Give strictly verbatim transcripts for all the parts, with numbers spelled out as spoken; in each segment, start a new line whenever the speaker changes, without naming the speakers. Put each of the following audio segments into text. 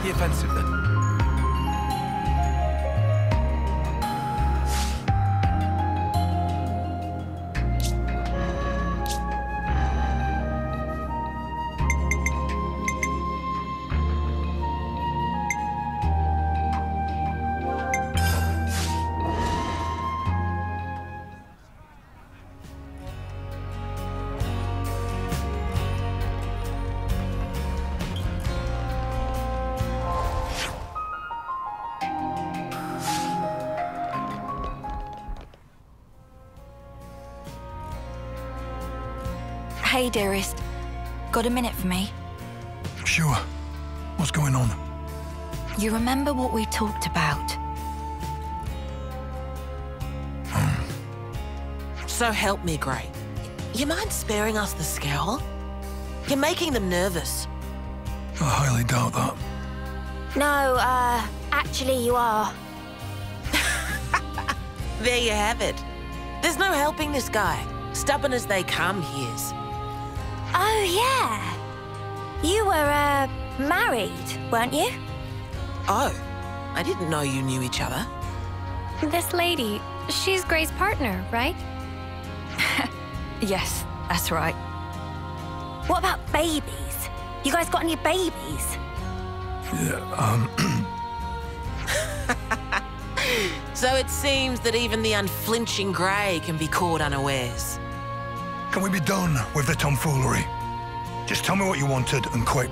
the offensive then.
Hey, dearest. Got a minute for me?
Sure. What's going on?
You remember what we talked about?
So help me, Grey. You mind sparing us the scowl? You're making them nervous.
I highly doubt that.
No, uh, actually you are.
There you have it. There's no helping this guy. Stubborn as they come, he is.
Oh, yeah. You were, uh, married, weren't you?
Oh, I didn't know you knew each other.
This lady, she's Grey's partner, right?
Yes, that's right.
What about babies? You guys got any babies?
Yeah, um...
So it seems that even the unflinching Grey can be caught unawares.
Can we be done with the tomfoolery? Just tell me what you wanted, and quick.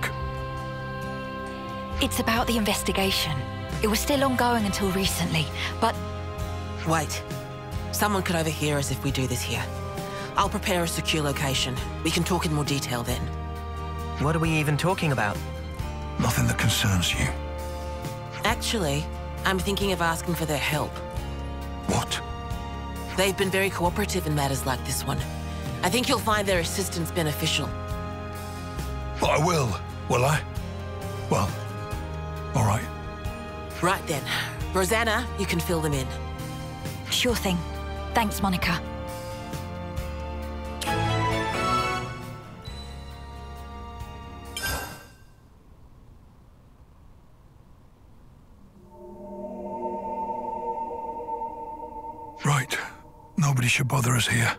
It's about the investigation. It was still ongoing until recently, but...
Wait. Someone could overhear us if we do this here. I'll prepare a secure location. We can talk in more detail then.
What are we even talking about?
Nothing that concerns you.
Actually, I'm thinking of asking for their help.
What?
They've been very cooperative in matters like this one. I think you'll find their assistance beneficial.
But I will, will I? Well, all right.
Right then. Rosanna, you can fill them in.
Sure thing. Thanks, Monica.
Right. Nobody should bother us here.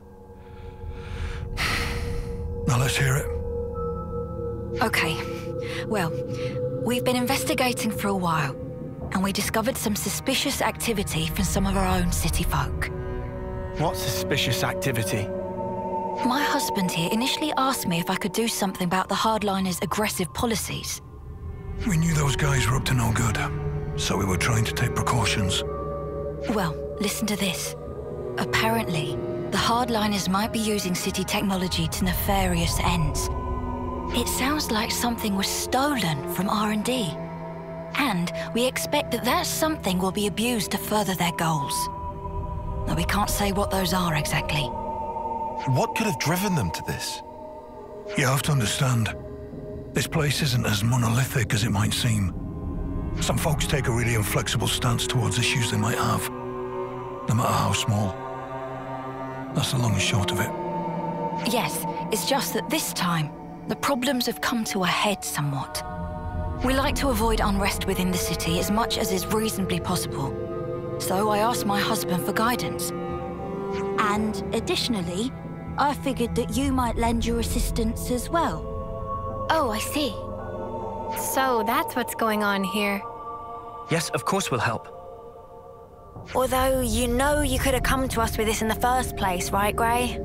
Now let's hear it.
Okay. Well, we've been investigating for a while, and we discovered some suspicious activity from some of our own city folk.
What suspicious activity?
My husband here initially asked me if I could do something about the hardliners' aggressive policies.
We knew those guys were up to no good, so we were trying to take precautions.
Well, listen to this. Apparently, the hardliners might be using city technology to nefarious ends. It sounds like something was stolen from R and D. And we expect that that something will be abused to further their goals. Now, we can't say what those are exactly.
What could have driven them to this?
You have to understand, this place isn't as monolithic as it might seem. Some folks take a really inflexible stance towards issues they might have, no matter how small. That's the long and short of it.
Yes, it's just that this time, the problems have come to a head somewhat. We like to avoid unrest within the city as much as is reasonably possible. So I asked my husband for guidance.
And additionally, I figured that you might lend your assistance as well.
Oh, I see. So that's what's going on here.
Yes, of course we'll help.
Although you know you could have come to us with this in the first place, right, Grey?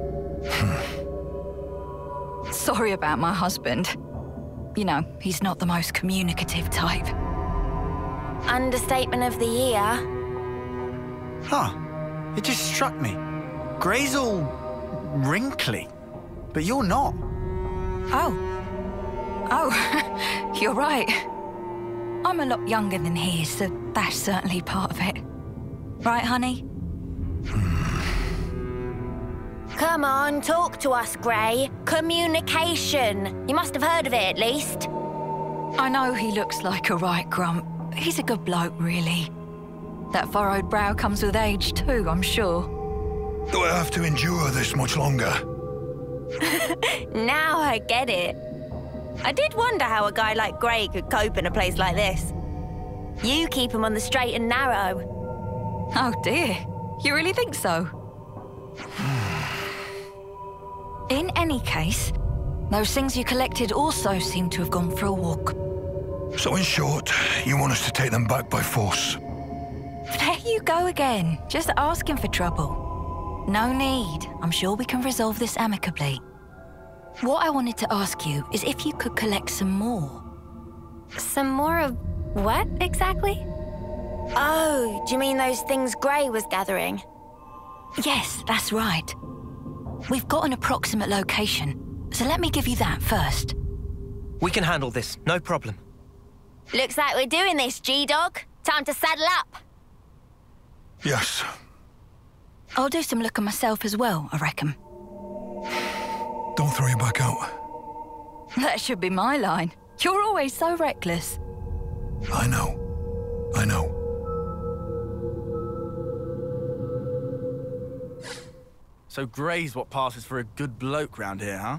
Sorry about my husband. You know, he's not the most communicative type.
Understatement of the year.
Huh. It just struck me. Grey's all wrinkly, but you're not.
Oh. Oh, you're right. I'm a lot younger than he is, so that's certainly part of it. Right, honey?
Come on, talk to us, Grey. Communication. You must have heard of it, at least.
I know he looks like a right grump. He's a good bloke, really. That furrowed brow comes with age, too, I'm sure.
Do I have to endure this much longer?
Now I get it.
I did wonder how a guy like Gray could cope in a place like this. You keep him on the straight and narrow.
Oh dear, you really think so? In any case, those things you collected also seem to have gone for a walk.
So in short, you want us to take them back by force?
There you go again, just asking for trouble. No need, I'm sure we can resolve this amicably. What I wanted to ask you is if you could collect some more.
Some more of what, exactly?
Oh, do you mean those things Gray was gathering?
Yes, that's right. We've got an approximate location, so let me give you that first.
We can handle this, no problem.
Looks like we're doing this, G-Dog. Time to saddle up.
Yes.
I'll do some looking myself as well, I reckon.
Don't throw your back out.
That should be my line. You're always so reckless.
I know. I know.
So Gray's what passes for a good bloke round here, huh?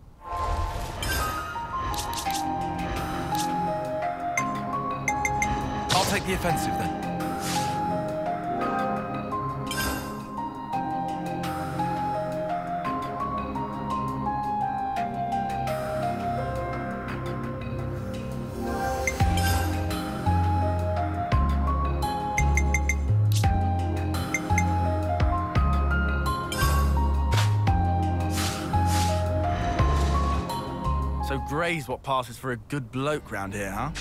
I'll take the offensive then.
So Gray's what passes for a good bloke round here, huh?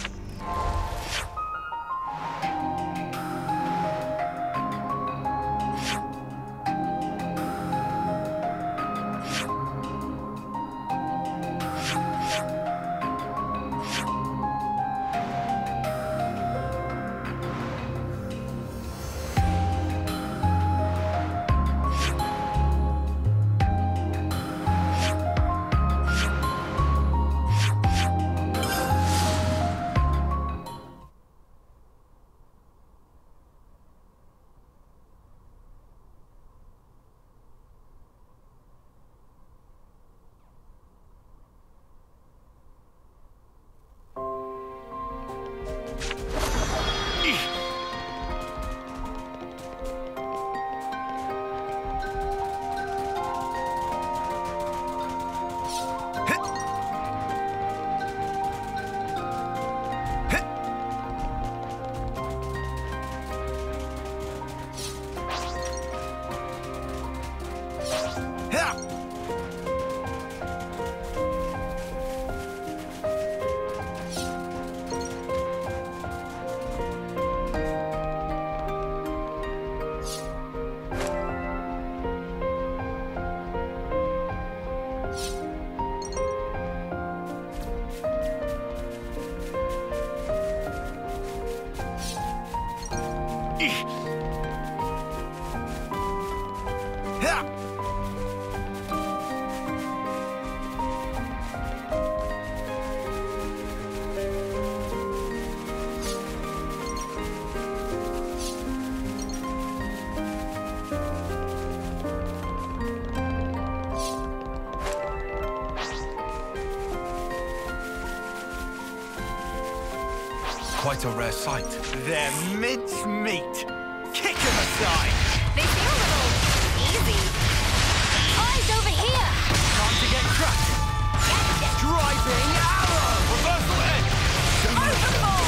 Quite a rare sight.
They're mince meat. Kick 'em aside.
They feel a little easy.
Eyes over here!
Time to get crushed. Driving arrow. Reversal edge.
Overlord!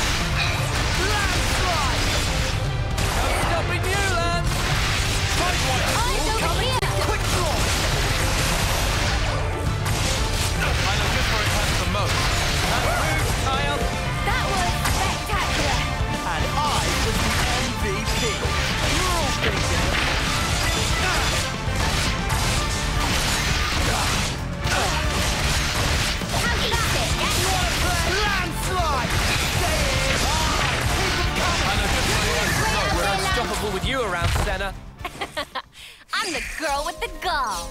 Landslide. No stopping you, Lance. Sidewise.
Eyes over
Coming.
here!
Quick draw.
I know just where it hurts the most.
That move, Kyle.
That was spectacular!
And I was the M V P. You're all thinking.
How do you sit?
Landslide. Stay in.
I know just where it hurts the most.
We're unstoppable with you around, Senna.
I'm the girl with the gall.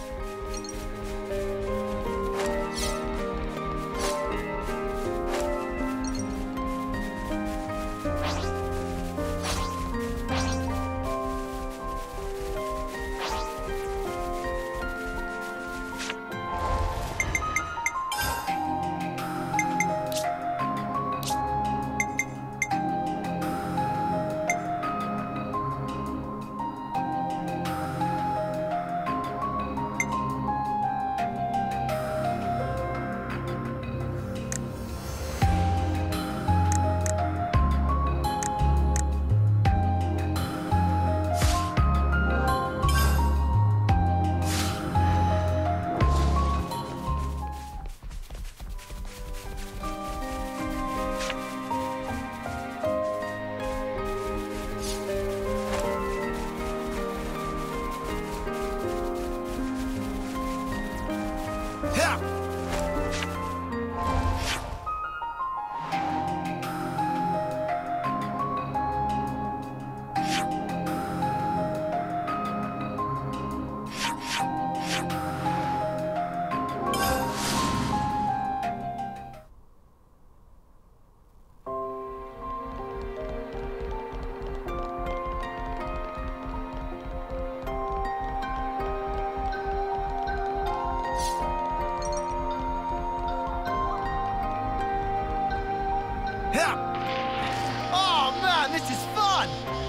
This is fun!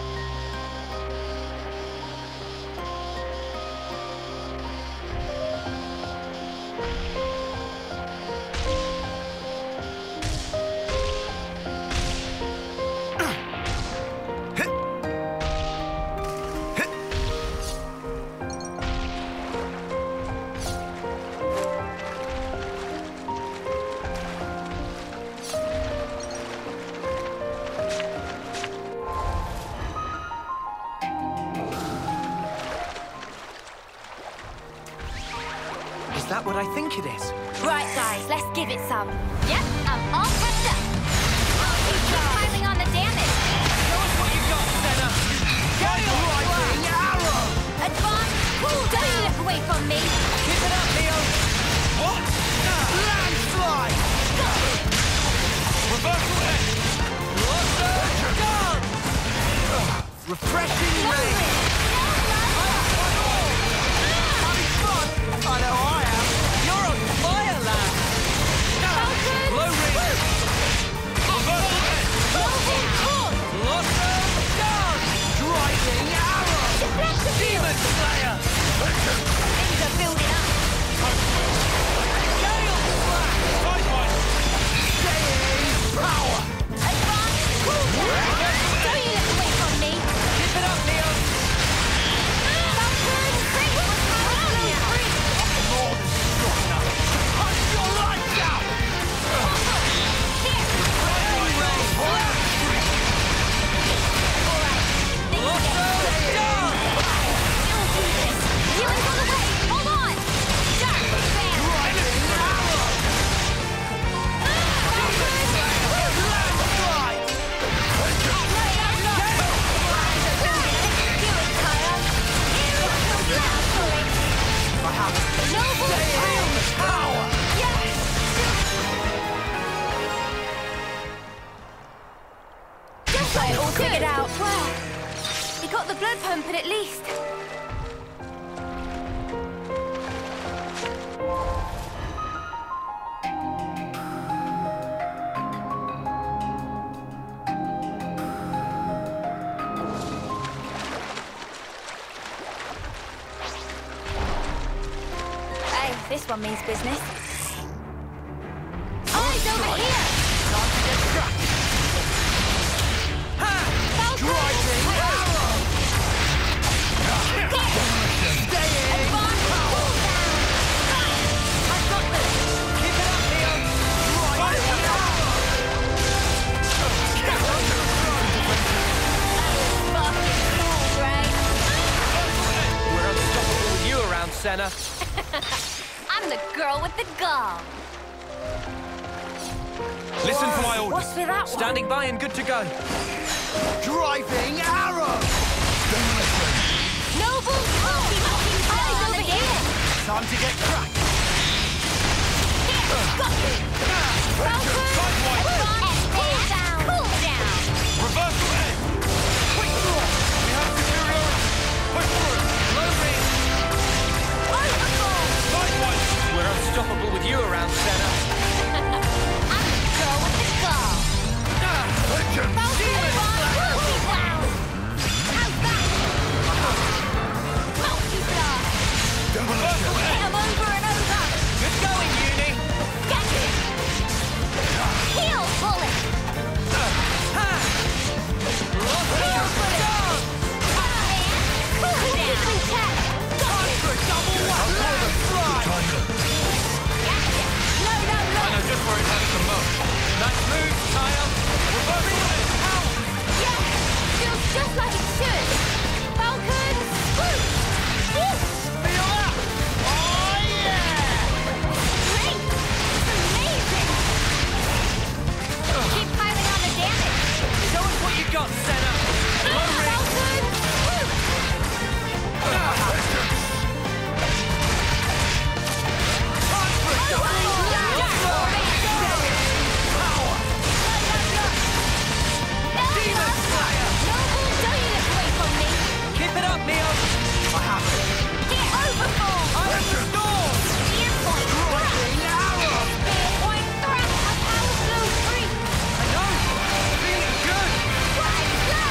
Is that what I think it is?
Right, guys, let's give it some. Yep, I'm all catched up. Keep piling on the damage.
Show us what you got, Senna!
Gale Riding Arrow!
Advance, cool down. Don't look away from me.
Keep it up, Leo!
What? Landslide!
Reversal edge! Lots of refreshing rain!
Having fun? I know I am.
You're on fire, lad! Low ring! Reversal edge! Lots of guns!
Driving Arrow!
Demon Slayer!
Things are building up.
Gale Slash! Sideways!
Staying power!
Advance, cool down. Don't you look away from me.
Keep it up, Leo!
Falcon, free. Free.
More than strong enough to punch your lights out!
Here.
Lots of guns!
You'll do this. You ain't on the way. Hold on. Dark bam.
Driving Arrow! Landslide! I have staying power!
Just like it all figured out. Well, we got the blood pumping at least. Hey, this one means business. Eyes over here!
Time to get cracking! Driving Arrow! Staying power!
I got this! Keep it up, Leo!
Driving Arrow!
Fucking cool, right?
We're unstoppable with you around, Senna.
I'm the girl with the gall.
Listen for my orders.
What's with that one?
Standing by and good to go.
Driving Arrow!
Noble Coffee Muffin Eyes over here!
Time to get cracking!
Here, got you! Falcon! Advance, cool down! Cool down!
Reversal edge! Quick draw! We have superiority! Push through!
Low ring.
Overcall!
Sideways!
We're unstoppable with you around, Senna.
I'm the girl with the gall. Falcon! Advance, cool down! How's that? Multi-blast!
Reversal
Hit
edge!
'em over and over!
Good going, Uni.
Get it! Heal bullet!
Lots of guns.
Cool down! Got it!
For a double one! Landslide!
Gotcha! No, no, no!
I know just where it hurts the most.
Nice move, Kyle.
Reversal edge!
Yeah! Feels just like it should! Falcon! Swoop! Woo!
Feel that? Oh yeah!
Great! It's amazing! Keep piling on the damage!
Show us what you got, Senna. Low ring.
Falcon! Swoop!
Time for a double
Demon Slayer! Noble, don't you look away from me!
Keep it up, Leo.
I have it!
Get overfull!
I'm restored.
Spear point!
Driving Arrow!
Spear point! Thrust! My power flow free!
I know. Feeling good.
Flying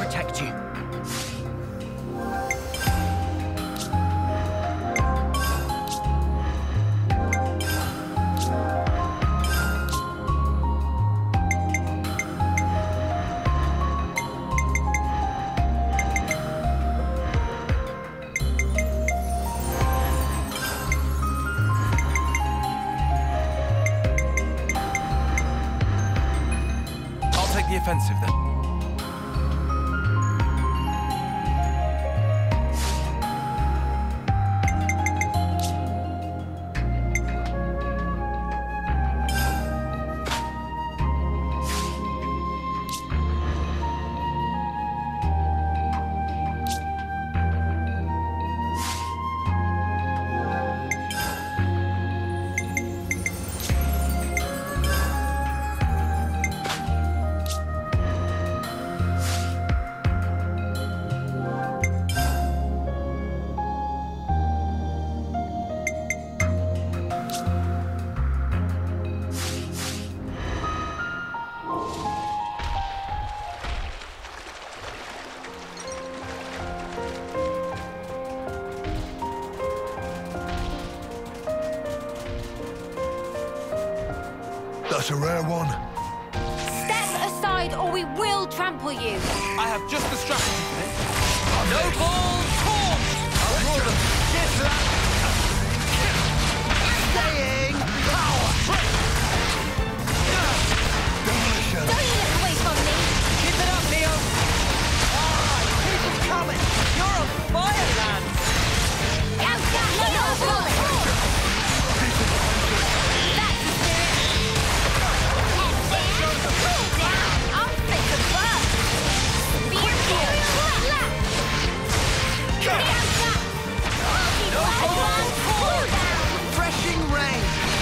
protect you.
The offensive then.
That's a rare one.
Step aside or we will trample you.
I have just the strategy for this. No ball torn! I'll draw them. Get that!
Staying power!
Demolition.
Don't you look away from me.
Keep it up, Leo! Alright, keep it coming! You're on fire, lad!
Out, down, no, no, bullet. That's the spirit. Head down, cool down. I'm fit to burst. Spear kill. Lap. Get out, down.
No
Cool
ball
down.
torn! Refreshing rain!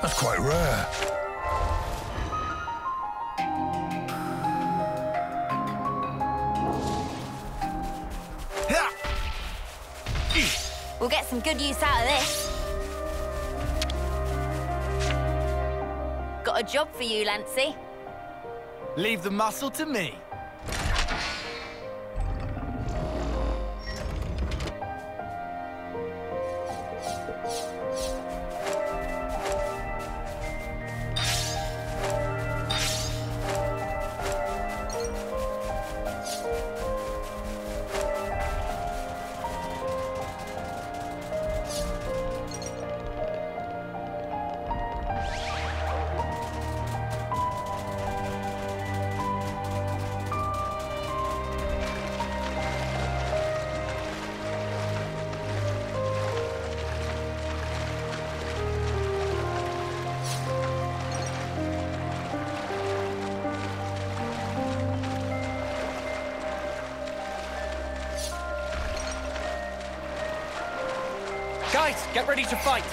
That's quite rare.
We'll get some good use out of this. Got a job for you, Lancy.
Leave the muscle to me.
Guys, get ready to fight!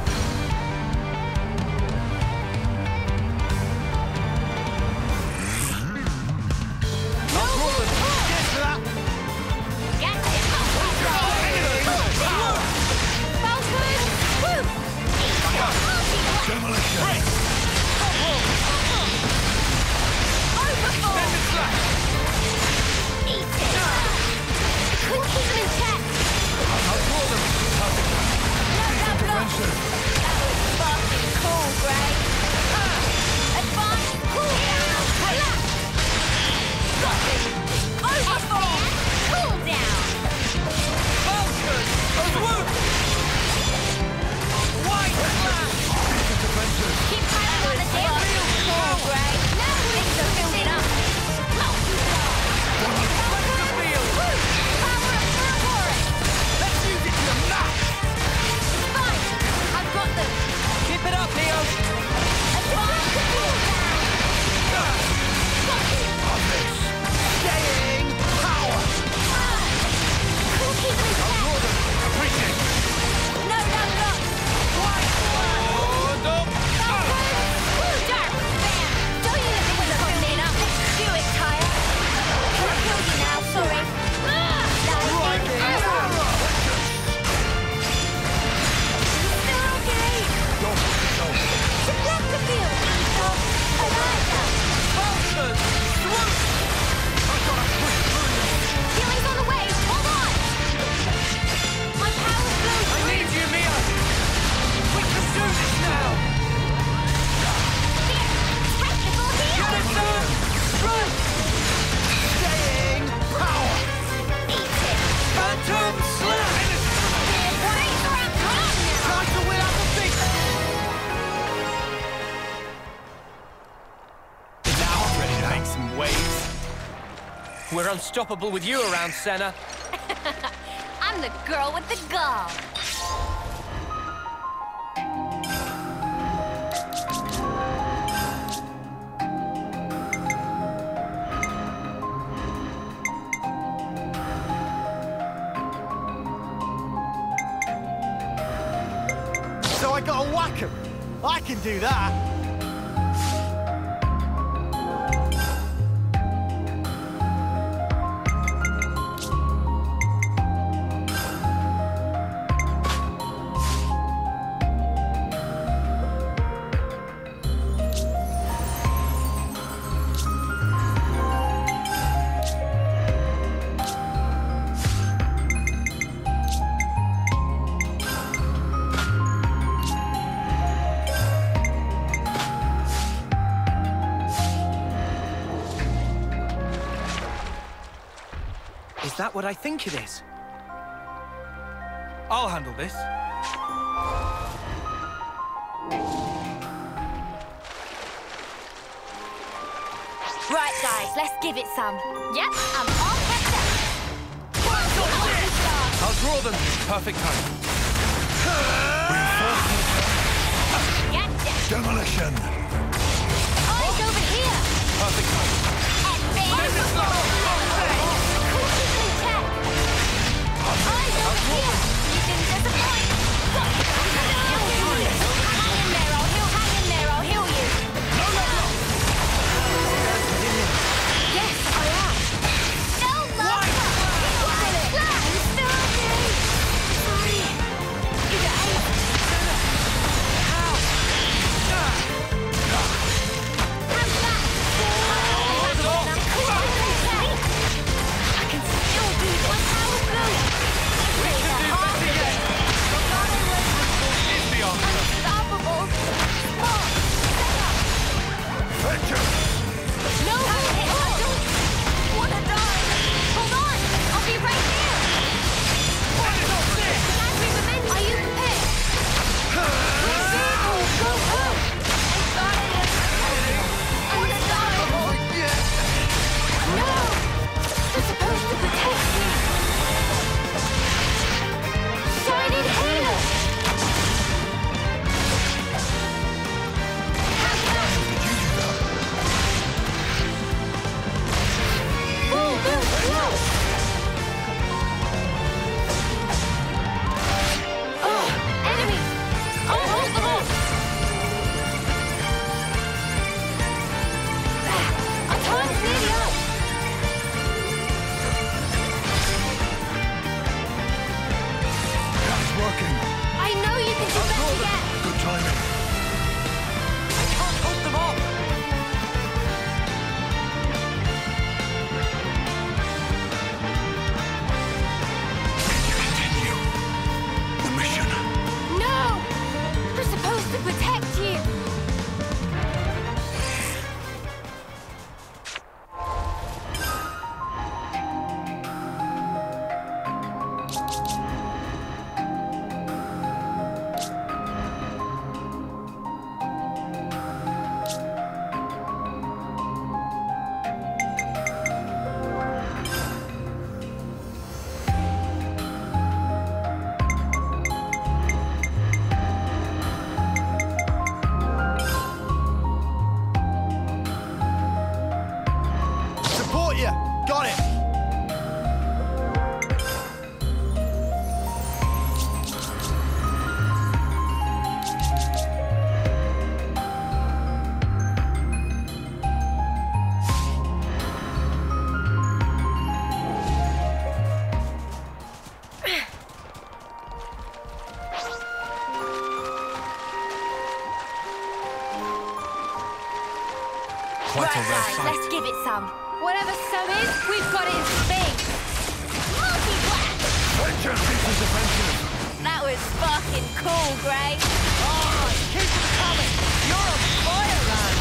We're unstoppable with you around, Senna.
I'm the girl with the gall.
So I gotta whack him. I can do that.
Is that what I think it is? I'll handle this.
Right, guys, let's give it some.
Yep, I'm all pepped up.
I'll draw them. Perfect time.
Gotcha.
Demolition!
Eyes over here.
Perfect time.
Advance. Eyes over here. You didn't disappoint. Hang in there, or he'll have
quite a rare
Right,
sight.
let's give it some.
Whatever some is, we've got it in spades.
Multi-blast!
Vengeance is offensive.
That was fucking cool, Grey.
Oh, keep them coming! You're on fire, lad!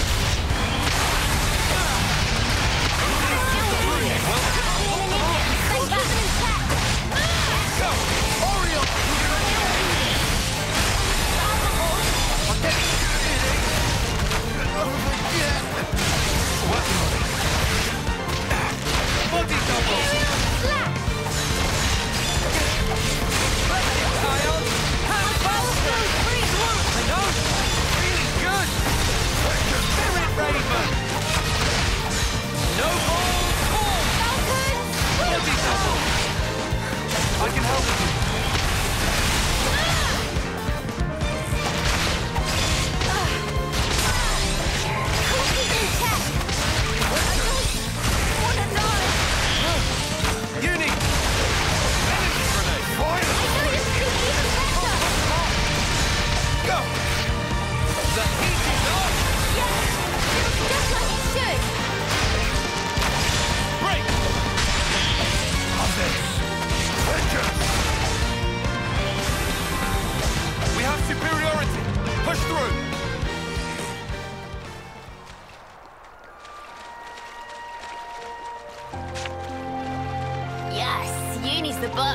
Stay back.
Go! Orion! I'm getting Working on it. Body double!
Slap!
Ion! Hand faster! I know! Really good! Spirit Raven! No ball! Form! Body double! I can help you! Uni! Energy grenade! Fire! Go! The heat is on! Break!
Vengeance!
We have superiority! Push through!
Yes, Uni's the boss.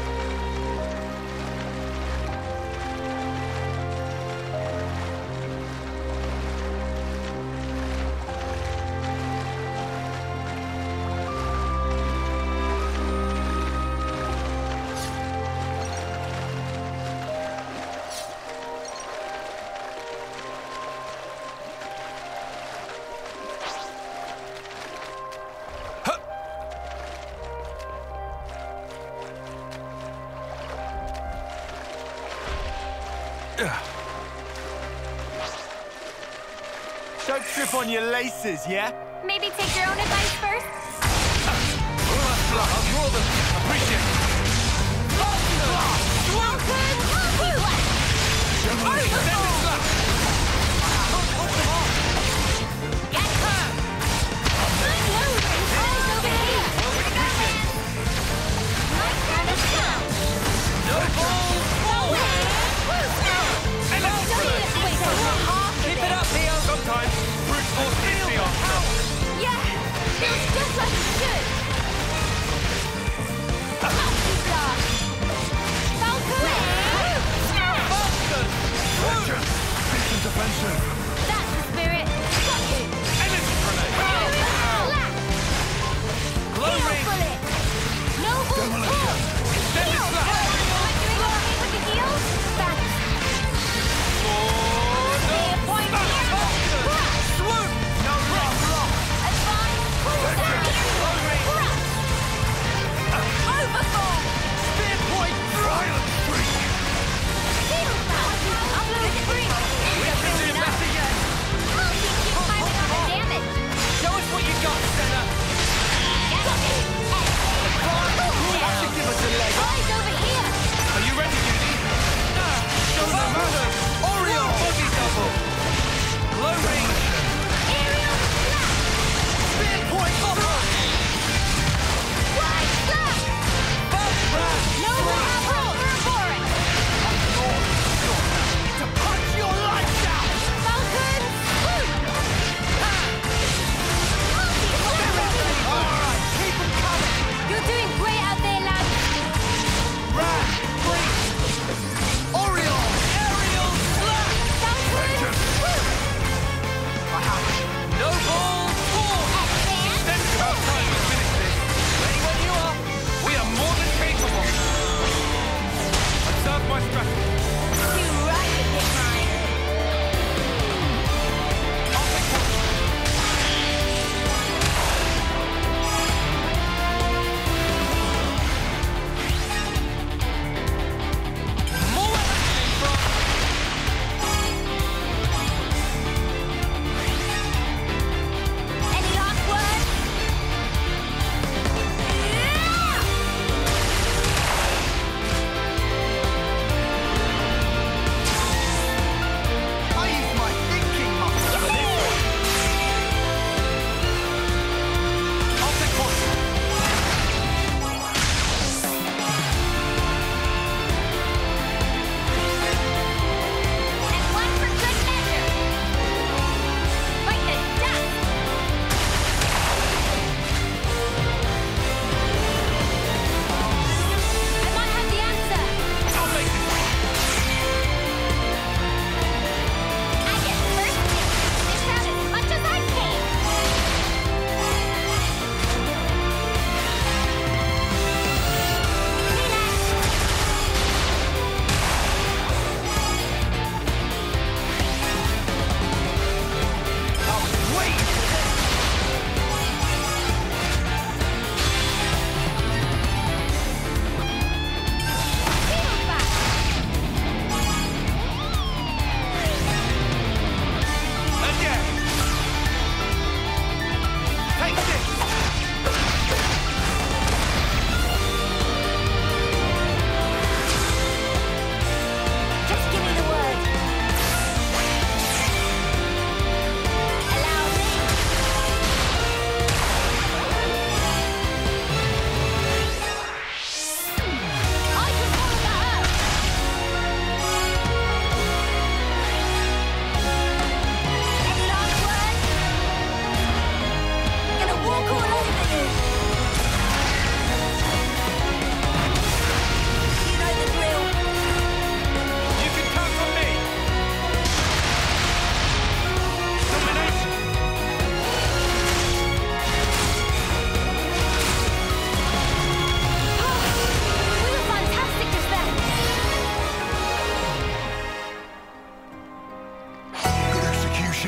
Don't trip on your laces, yeah?
Maybe take your own advice first?
I'll draw them! Appreciate it!
Welcome! Get her! Eyes over here! Nice kind of sound!
No ball!
Keep it up, Theo!
Sometimes brute force is the answer.
Yeah! Feels just like it should! Multi-blast! Valkyrie!
Bastard!
Vengeance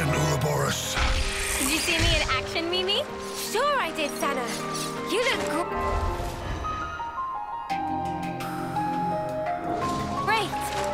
Agent Ouroboros.
Did you see me in action, Mimi? Sure I did, Sana. You look gr- great.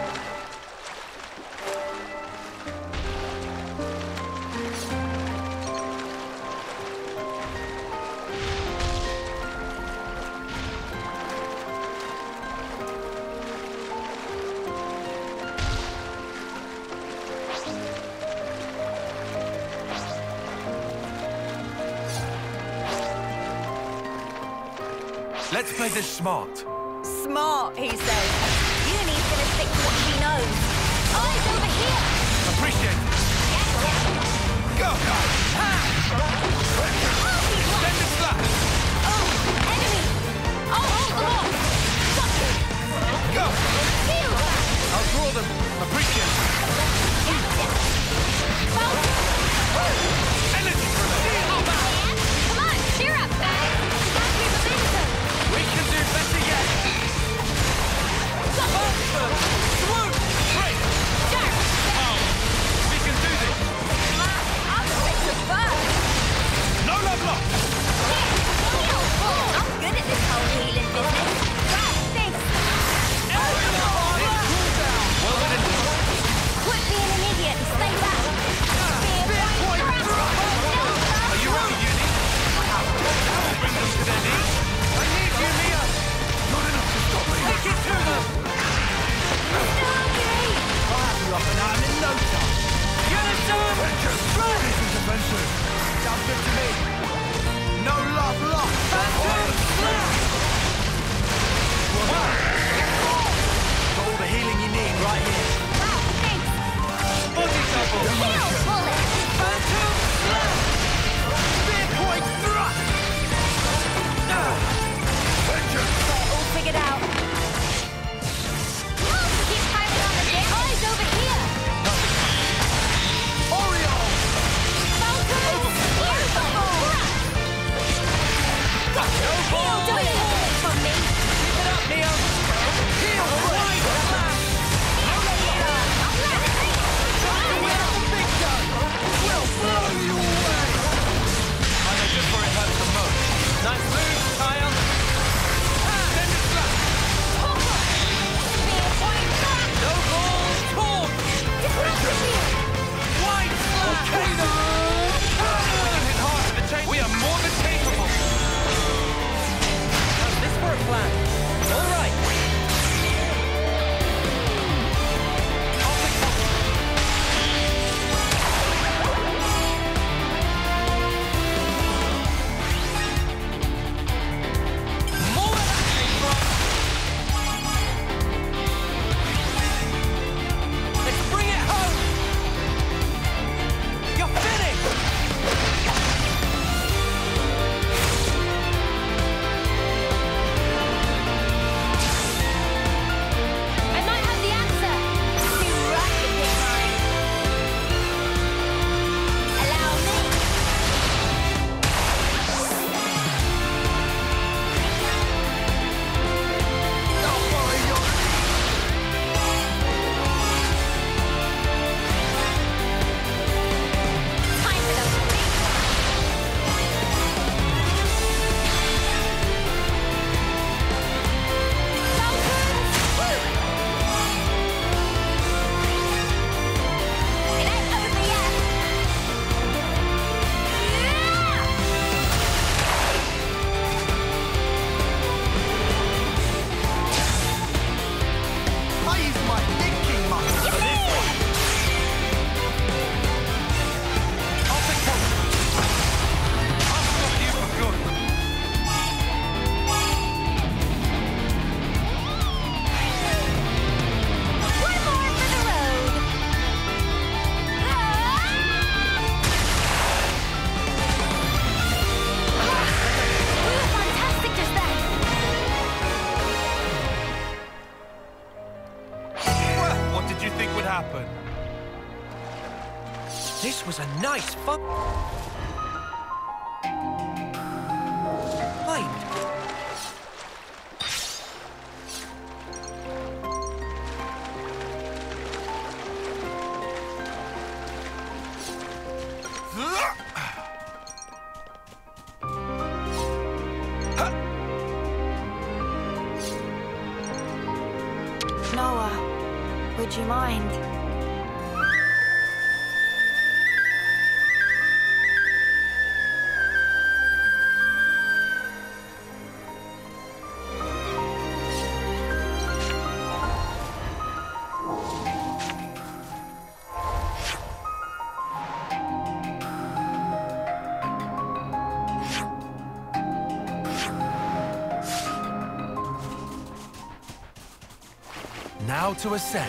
Let's play this smart.
Smart, he says. Uni's gonna stick to what she knows. Eyes over here!
Appreciate it. Go! Send it flat!
Oh, enemy! I'll hold them off! Fuck it!
Go!
Feel that!
I'll draw them. Appreciate it. Energy grenade!
Come on, cheer up, guys!
We can do better yet! Faster! Swoop! Break! Oh, we can do this!
I'm quick to burn!
No love lost!
I'm good at this whole healing business. Right, thanks.
Well done.
Quit being an idiot and stay back.
Spear point drop! Are you ready, Uni? Bring them to their knees. I need you, Mia! Not enough to stop me. Take it to them!
I'll have you up and out in no time.
Unison!
This is defensive. Sounds good to me. No love lost.
Phantom Slash!
Got all the healing you need right here.
Body double! Phantom Slash!
Spear point thrust.
All figured out.
Keep climbing on the dick. Eyes over here!
Oriole.
No ball!
Do it for me.
Keep it up, Neo! Heal right!
Big gun. We'll blow you away.
I know just where it hurts the most. Nice move, Kyle! Send it flat! No ball! Torch! Wide slash!
Volcano.
We can hit hard with the chain. We are more than capable! How's this for a plan? All right! I'll take one. More where that came from! Let's bring it home! You're finished!
I might have the answer.
Too rocky this time. Allow me.
I'll follow your
Time for the
It ain't over yet.
I use my thinking muscle for this one.
I'll take one. I'll stop you for good.
One more for the road.
We were fantastic just then.
Well, what did you think would happen? This was a nice fun. Mind.
you mind?
Now to ascend.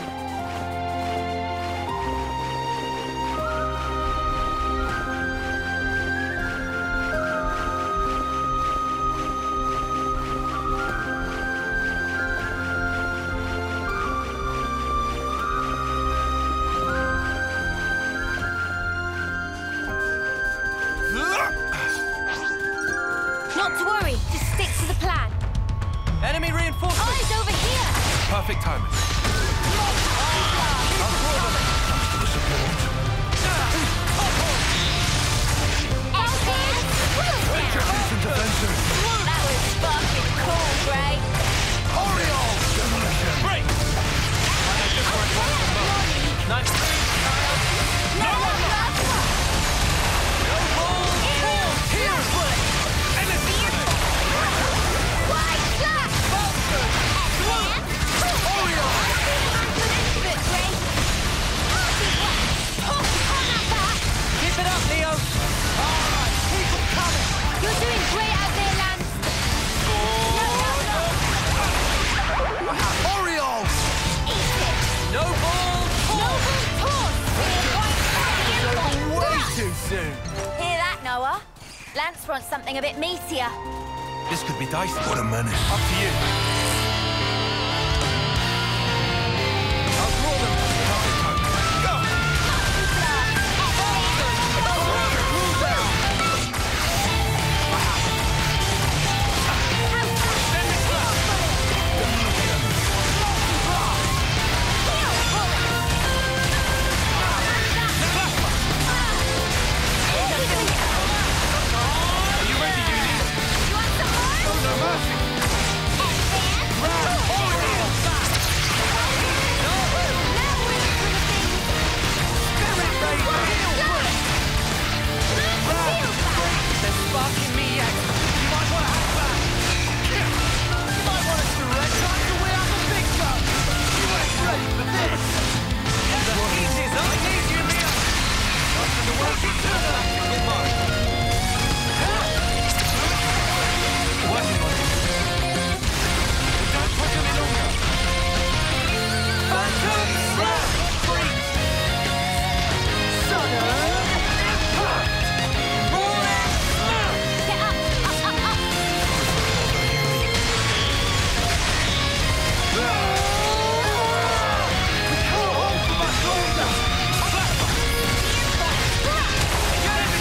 Not to worry, just stick to the plan.
Enemy reinforcements!
Eyes over here!
Perfect timing.
That was fucking cool, Gray.
Oriole! Demolition! Break!
Nice move, Kyle.
No,
No ball!
Here! Energy grenade!
Wide shot!
Oriole!
Keep it up, Leo. All right, keep them coming.
You're doing great out there, Lance.
Oriole!
No ball!
Noble toss!
Way too soon.
Hear that, Noah? Lance wants something a bit meatier.
This could be dicey.
What a menace.
Up to you. I'll draw them. Perfect timing. Go! Cool down. Send it back. Are you ready, Uni? Oh, no mercy.
They're sparking me yet. You might want to hang back. You might want to direct time to win out the big gun. You ain't ready for this. The heat is up. I need you, Leo. Nothing to work it to. Good mark. Working on it. Don't push him in longer. Phantom Slam! Freeze! Sudden impact! Roar and slam!
Get up, up, up, up!
We can't hold for much longer! Get in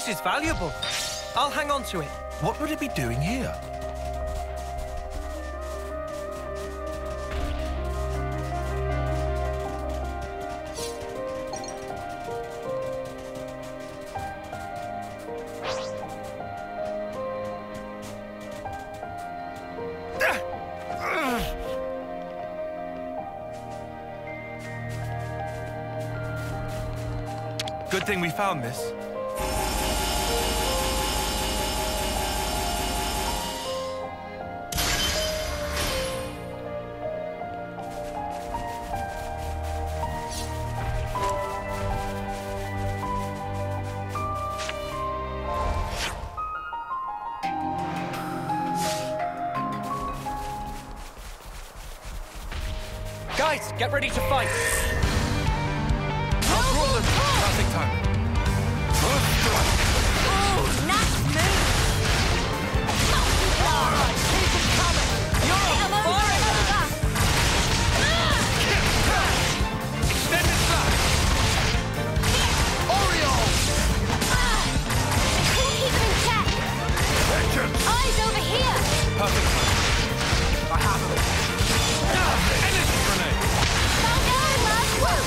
This is valuable. I'll hang on to it.
What would it be doing here? Good thing we found this.
Guys, get ready to fight.
I'll draw them. Perfect time.
Oh, nice move!
Alright, keep them coming. You're
Hit
on
'em over
fire.
and over!
Extended slash. Oriole.
Keep them in check!
Vengeance.
Eyes over here!
Perfect time. I have them. Ah, energy grenade.
Calm down, love! Woo!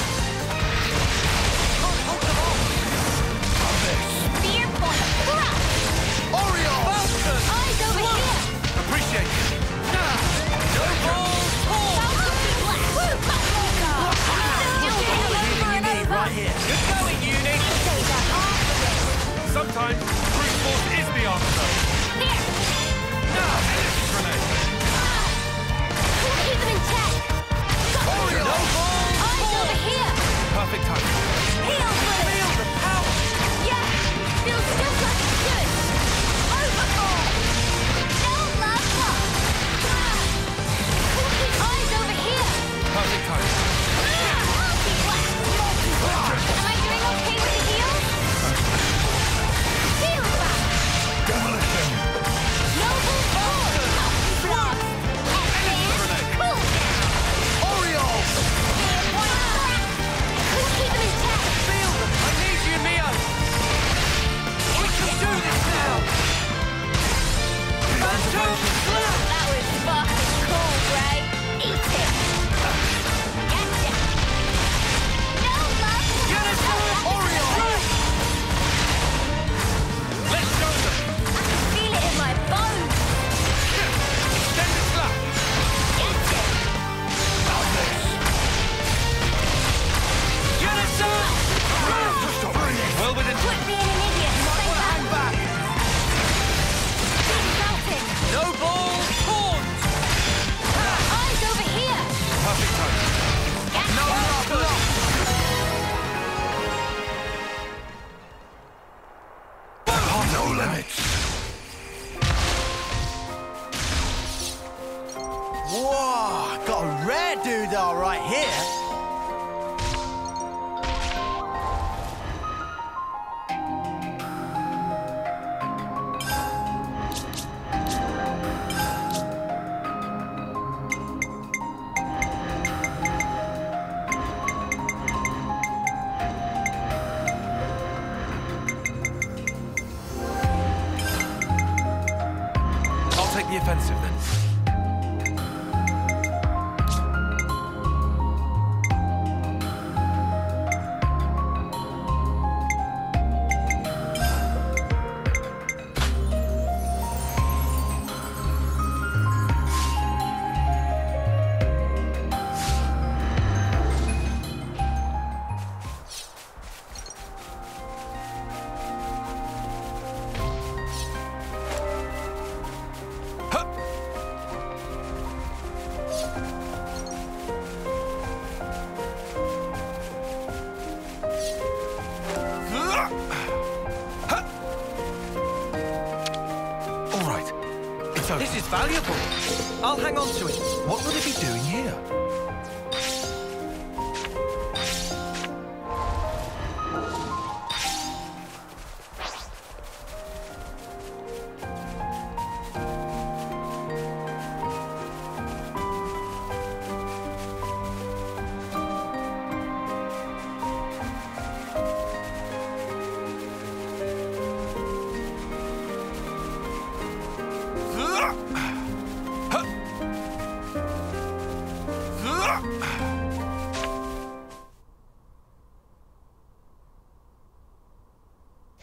Spear point! Crush!
Oriole. Falcon.
Eyes over here!
Appreciate it. Ah, no balls.
Falcon blast! Woo! You'll hit 'em over and over!
Right here.
Good going, Uni.
Save that arm for this!
Sometimes brute force is the answer.
Here!
Ah, energy grenade.
Keep them in check!
Oriole. No balls.
Eyes over here!
Perfect time.
Heal blade!
Feel the power.
Yeah! Feels just like it should! Overhaul! No love lost! Eyes over here!
Perfect time.
Multi-blast! Multi-blast! Am I doing okay with the heals? Heal back!
Demolition!
Noble Sword! Multi-blast! Advance! Cool down!
Oriole.
Spear point crack! Keep them in check!
Feel them. I need you, Mio. We can do this now. Phantom slap.
That was fucking cool, Gray. Eat it! Gotcha! No love!
Get it, Oriole.
Let's go them.
I can feel it in my bones!
Extended slap.
Gotcha!
Get it, sir.
Well within.
Quit being an idiot and stay back!
back.
Big Falcon!
No balls. Horns.
Eyes over here!
Perfect time.
Gotcha!
No love.
No limits.
Whoa, got a rare doodah right here.
I'll take the offensive then. All right. It's over.
This is valuable. I'll hang on to it.
What would it be doing here?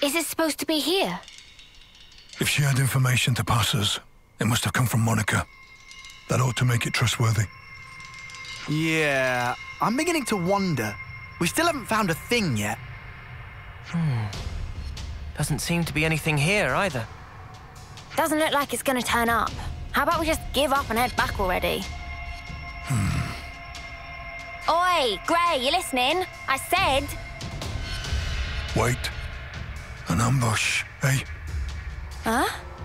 Is it supposed to be here?
If she had information to pass us, it must have come from Monica. That ought to make it trustworthy.
Yeah, I'm beginning to wonder. We still haven't found a thing yet.
Hmm. Doesn't seem to be anything here either.
Doesn't look like it's gonna turn up. How about we just give up and head back already?
Hmm.
Oi, Gray, you listening? I said...
Wait. An ambush, eh?
Huh?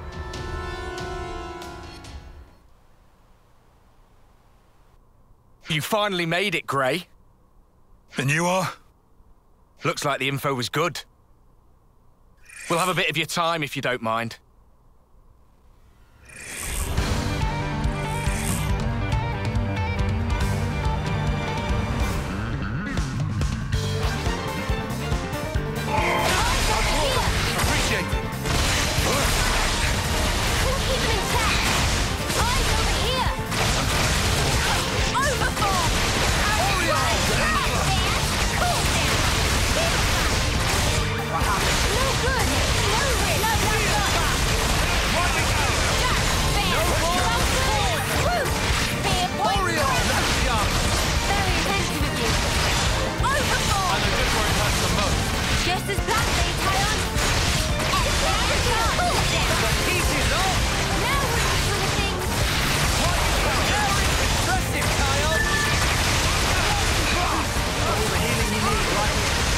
You finally made it, Gray.
And you are?
Looks like the info was good. We'll have a bit of your time if you don't mind.
Just as badly, Tyon!
Pieces off!
Now we're for the things!
Impressive, Tyon!
All the healing you need, right?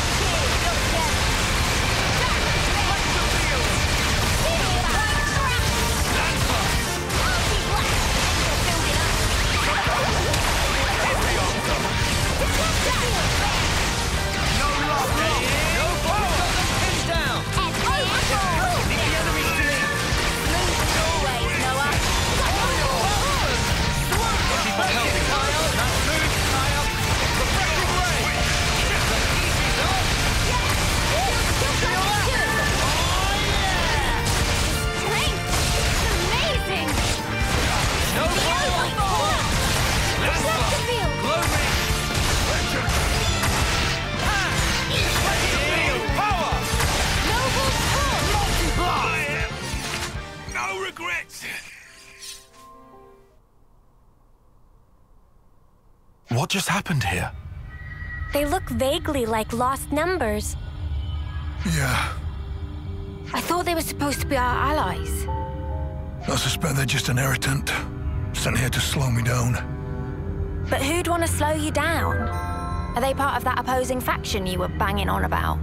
What just happened here?
They look vaguely like lost numbers.
Yeah.
I thought they were supposed to be our allies.
I suspect they're just an irritant, sent here to slow me down.
But who'd want to slow you down? Are they part of that opposing faction you were banging on about?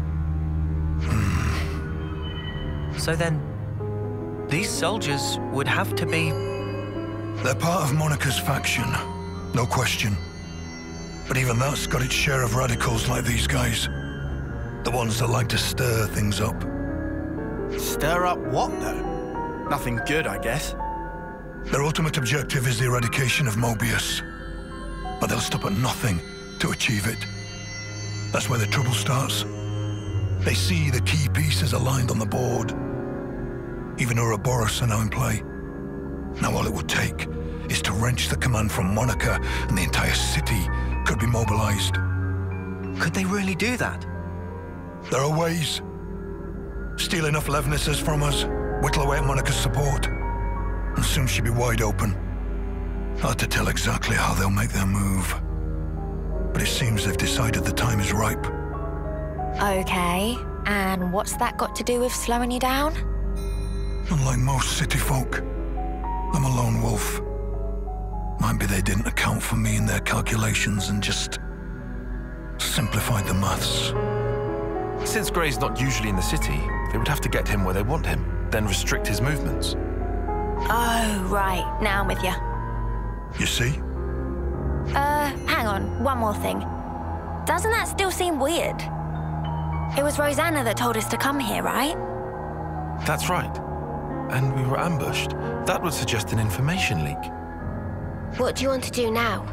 So then, these soldiers would have to be...
They're part of Monica's faction, no question. But even that's got its share of radicals like these guys. The ones that like to stir things up.
Stir up what, though? Nothing good, I guess.
Their ultimate objective is the eradication of Mobius. But they'll stop at nothing to achieve it. That's where the trouble starts. They see the key pieces aligned on the board. Even Ouroboros are now in play. Now all it would take is to wrench the command from Monica, and the entire city could be mobilized.
Could they really do that?
There are ways. Steal enough Levnisses from us, whittle away at Monica's support, and soon she'll be wide open. Hard to tell exactly how they'll make their move. But it seems they've decided the time is ripe.
Okay, and what's that got to do with slowing you down?
Unlike most city folk, I'm a lone wolf. Might be they didn't account for me in their calculations and just simplified the maths.
Since Gray's not usually in the city, they would have to get him where they want him, then restrict his movements.
Oh, right. Now I'm with you.
You see?
Uh, hang on. One more thing. Doesn't that still seem weird? It was Rosanna that told us to come here, right?
That's right. And we were ambushed. That would suggest an information leak.
What do you want to do now?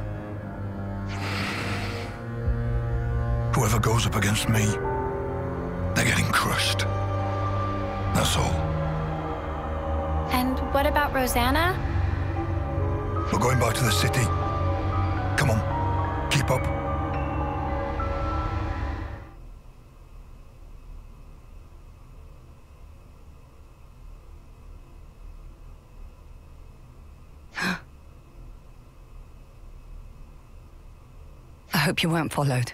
Whoever goes up against me, they're getting crushed. That's all.
And what about Rosanna?
We're going back to the city. Come on, keep up.
hope you weren't followed.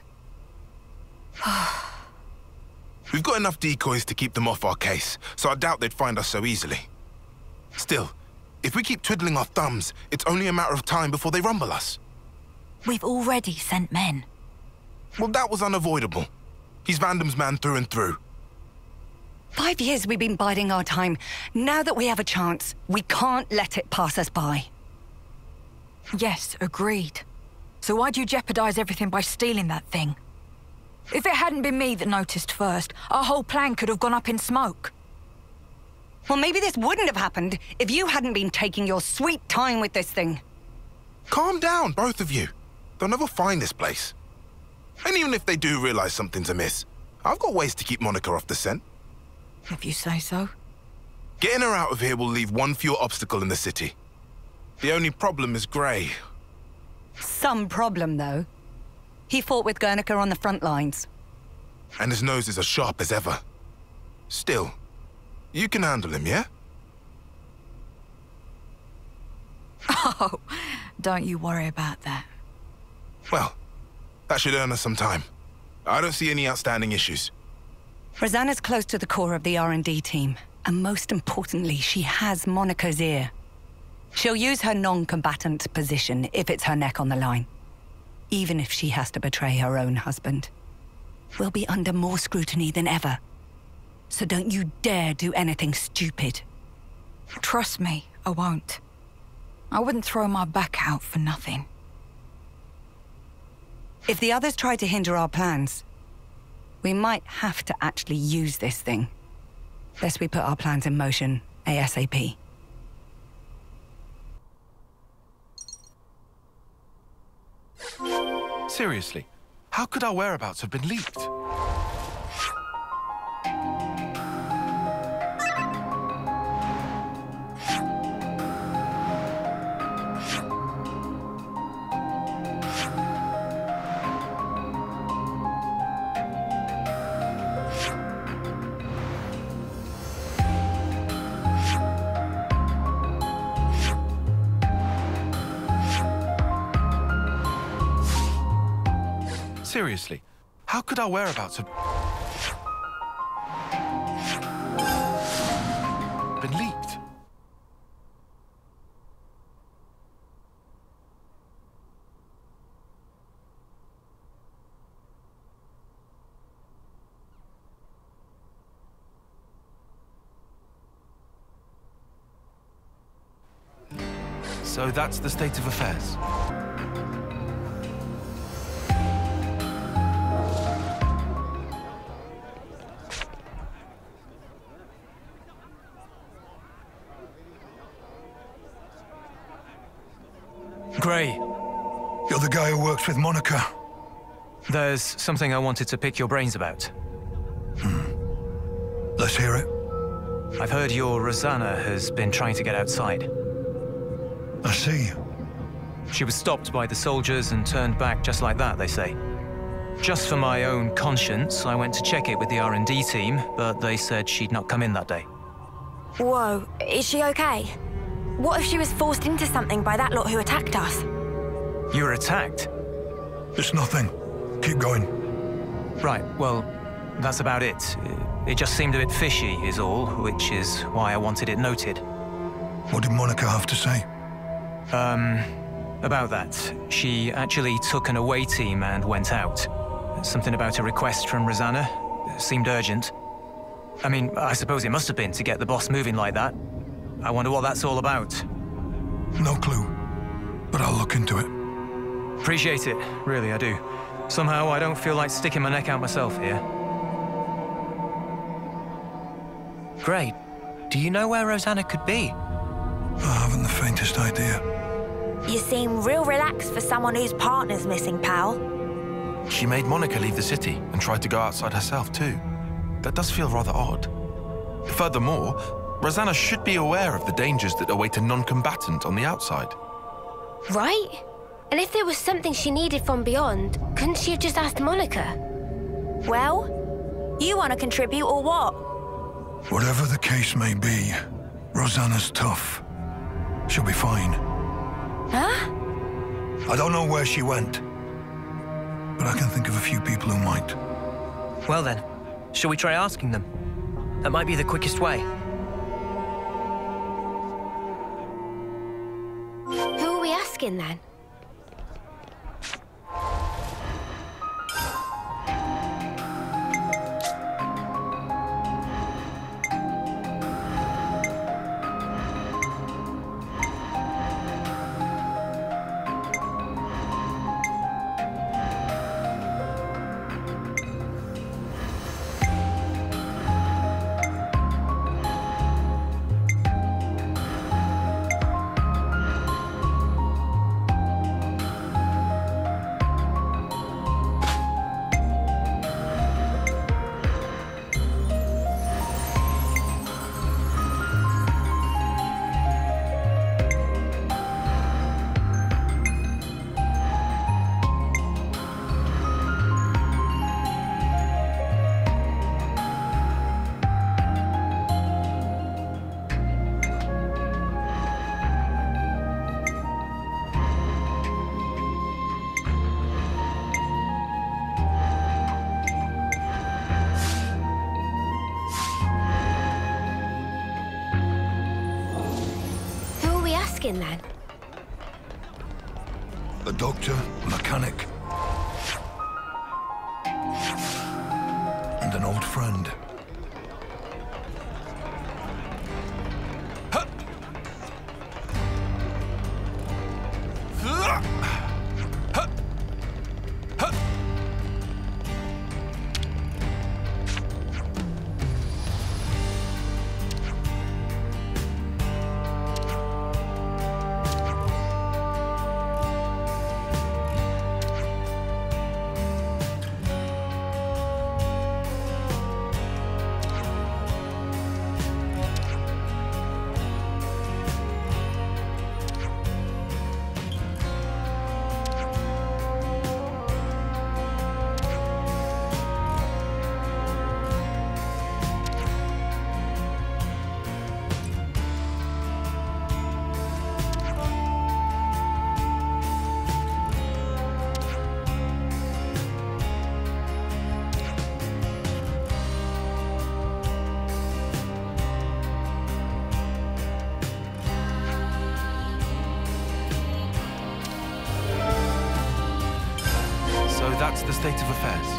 We've got enough decoys to keep them off our case, so I doubt they'd find us so easily. Still, if we keep twiddling our thumbs, it's only a matter of time before they rumble us.
We've already sent men.
Well, that was unavoidable. He's Vandam's man through and through.
Five years we've been biding our time. Now that we have a chance, we can't let it pass us by.
Yes, agreed. So why'd you jeopardize everything by stealing that thing? If it hadn't been me that noticed first, our whole plan could have gone up in smoke.
Well, maybe this wouldn't have happened if you hadn't been taking your sweet time with this thing.
Calm down, both of you. They'll never find this place. And even if they do realize something's amiss, I've got ways to keep Monica off the scent.
If you say so.
Getting her out of here will leave one fewer obstacle in the city. The only problem is Grey.
Some problem, though. He fought with Guernica on the front lines.
And his nose is as sharp as ever. Still, you can handle him, yeah?
Oh, don't you worry about that.
Well, that should earn us some time. I don't see any outstanding issues.
Rosanna's close to the core of the R and D team, and most importantly, she has Monica's ear. She'll use her non-combatant position if it's her neck on the line, even if she has to betray her own husband. We'll be under more scrutiny than ever, so don't you dare do anything stupid.
Trust me, I won't. I wouldn't throw my back out for nothing.
If the others try to hinder our plans, we might have to actually use this thing. Lest we put our plans in motion ASAP.
Seriously, how could our whereabouts have been leaked? Seriously, how could our whereabouts have been leaked? So that's the state of affairs.
Grey.
You're the guy who works with Monica.
There's something I wanted to pick your brains about.
Hmm. Let's hear it.
I've heard your Rosanna has been trying to get outside.
I see.
She was stopped by the soldiers and turned back just like that, they say. Just for my own conscience, I went to check it with the R and D team, but they said she'd not come in that day.
Whoa, is she okay? What if she was forced into something by that lot who attacked us?
You were attacked?
It's nothing. Keep going.
Right, well, that's about it. It just seemed a bit fishy, is all, which is why I wanted it noted.
What did Monica have to say?
Um, about that. She actually took an away team and went out. Something about a request from Rosanna. Seemed urgent. I mean, I suppose it must have been to get the boss moving like that. I wonder what that's all about.
No clue, but I'll look into it.
Appreciate it, really, I do. Somehow I don't feel like sticking my neck out myself here.
Grey, do you know where Rosanna could be?
I haven't the faintest idea.
You seem real relaxed for someone whose partner's missing, pal.
She made Monica leave the city and tried to go outside herself too. That does feel rather odd. Furthermore, Rosanna should be aware of the dangers that await a non-combatant on the outside.
Right? And if there was something she needed from beyond, couldn't she have just asked Monica?
Well, you want to contribute or what?
Whatever the case may be, Rosanna's tough. She'll be fine.
Huh?
I don't know where she went, but I can think of a few people who might.
Well then, shall we try asking them? That might be the quickest way.
Who are we asking then? Then?
A doctor, a mechanic, and an old friend.
That's the state of affairs.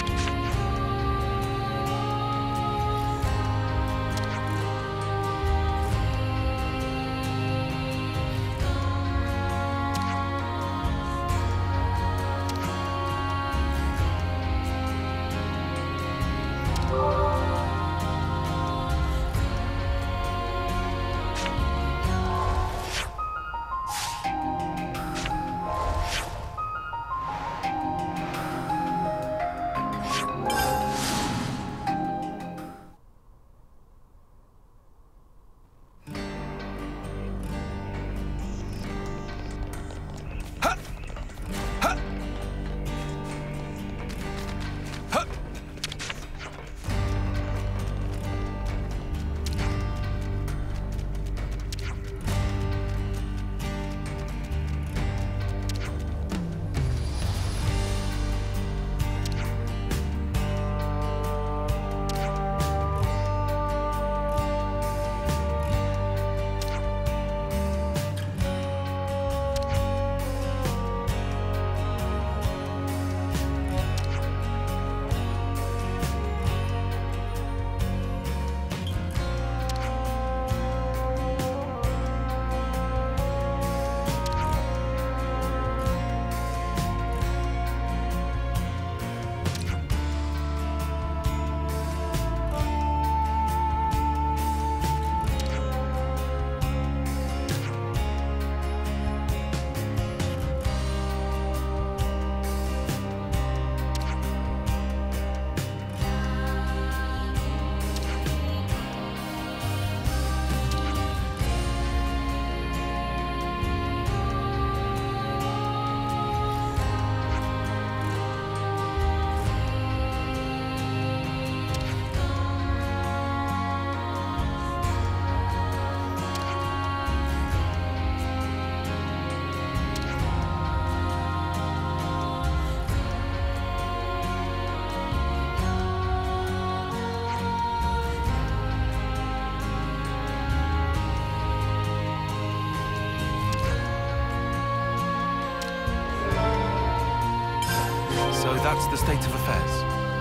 That's the state of affairs.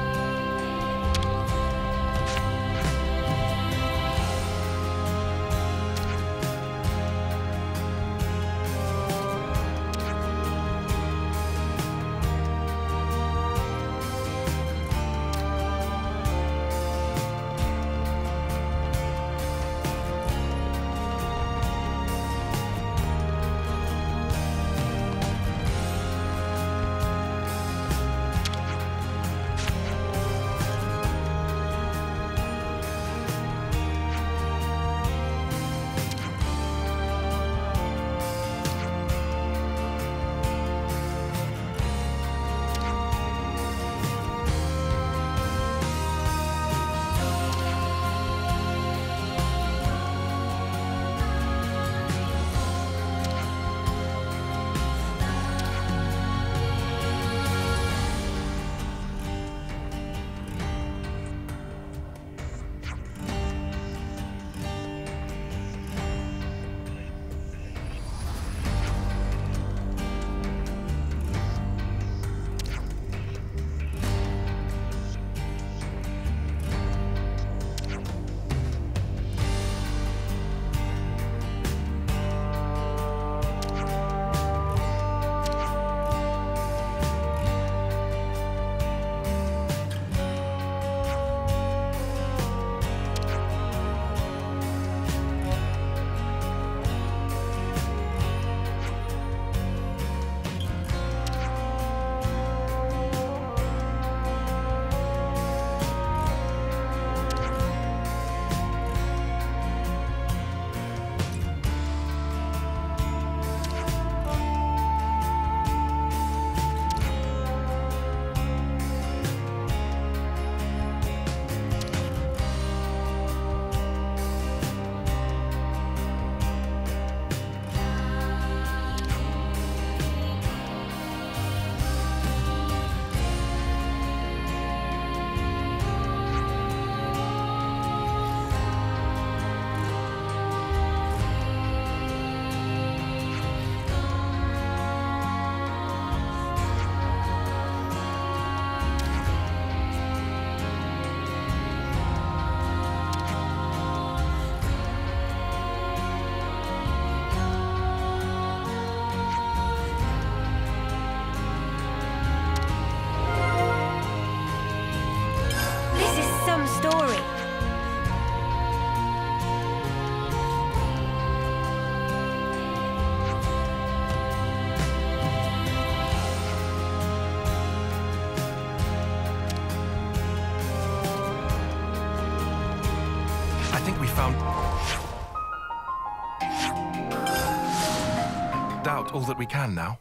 All that we can now.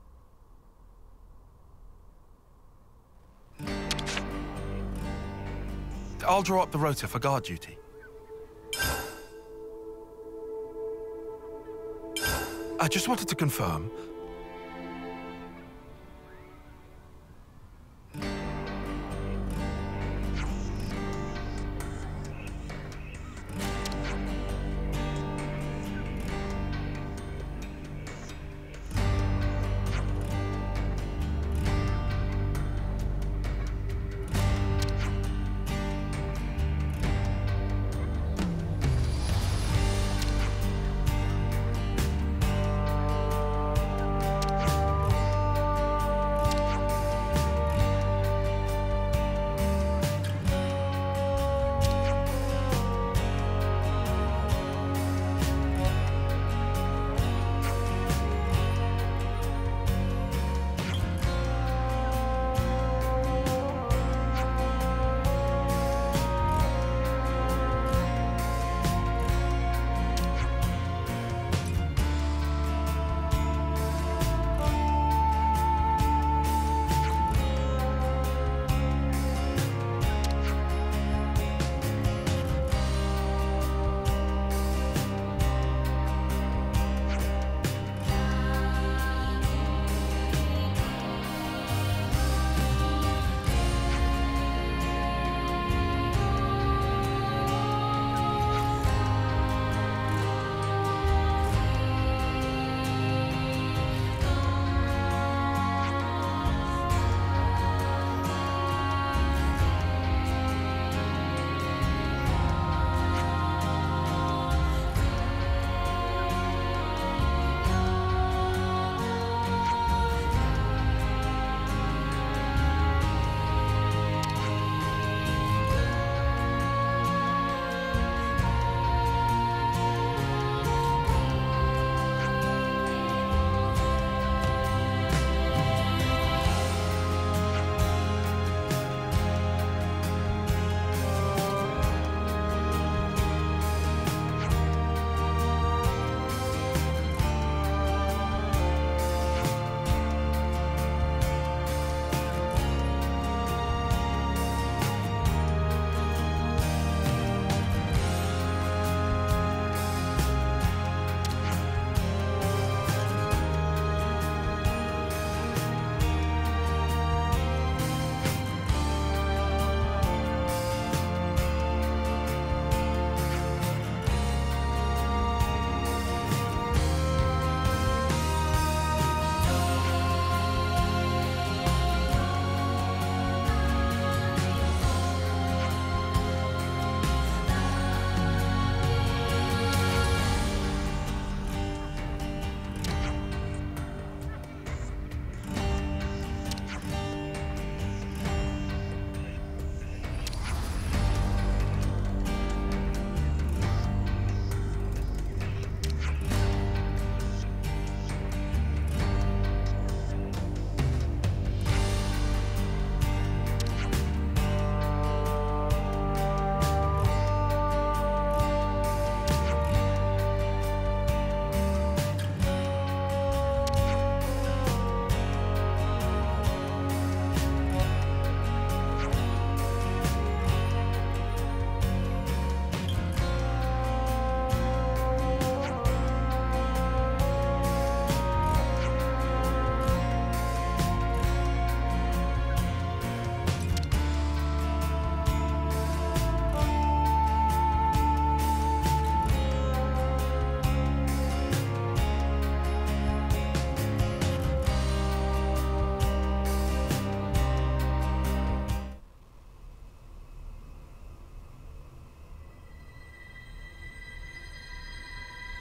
I'll draw up the rota for guard duty. I just wanted to confirm.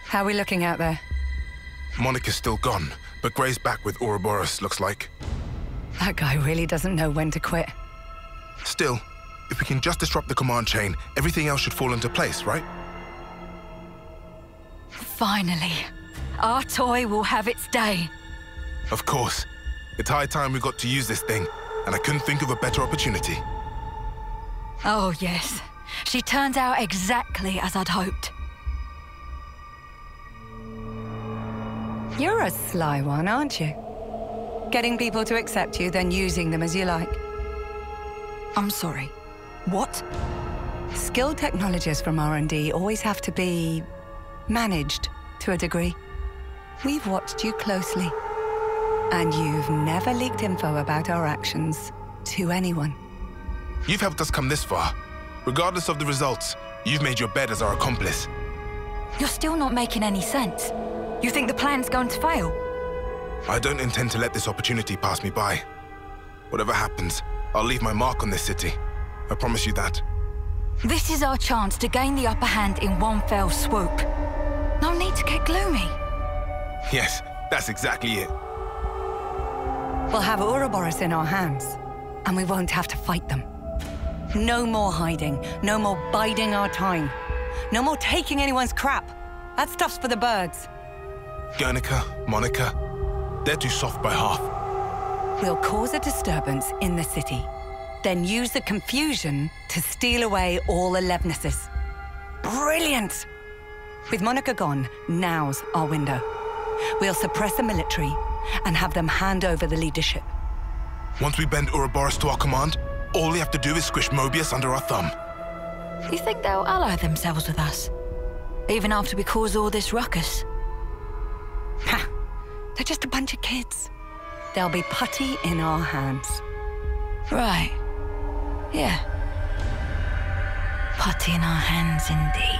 How are we looking out there?
Monica's still gone, but Gray's back with Ouroboros, looks like.
That guy really doesn't know when to quit.
Still, if we can just disrupt the command chain, everything else should fall into place, right?
Finally. Our toy will have its day.
Of course. It's high time we got to use this thing, and I couldn't think of a better opportunity.
Oh, yes. She turns out exactly as I'd hoped.
You're a sly one, aren't you? Getting people to accept you, then using them as you like.
I'm sorry. What?
Skilled technologists from R and D always have to be managed to a degree. We've watched you closely, and you've never leaked info about our actions to anyone.
You've helped us come this far. Regardless of the results, you've made your bed as our accomplice.
You're still not making any sense. You think the plan's going to fail?
I don't intend to let this opportunity pass me by. Whatever happens, I'll leave my mark on this city. I promise you that.
This is our chance to gain the upper hand in one fell swoop. No need to get gloomy.
Yes, that's exactly it.
We'll have Ouroboros in our hands, and we won't have to fight them. No more hiding, no more biding our time. No more taking anyone's crap. That stuff's for the birds.
Guernica, Monica, they're too soft by half.
We'll cause a disturbance in the city, then use the confusion to steal away all the Levnesses. Brilliant! With Monica gone, now's our window. We'll suppress the military and have them hand over the leadership.
Once we bend Ouroboros to our command, all we have to do is squish Mobius under our thumb.
You think they'll ally themselves with us? Even after we cause all this ruckus?
Ha! They're just a bunch of kids. They'll be putty in our hands.
Right. Yeah. Putty in our hands indeed.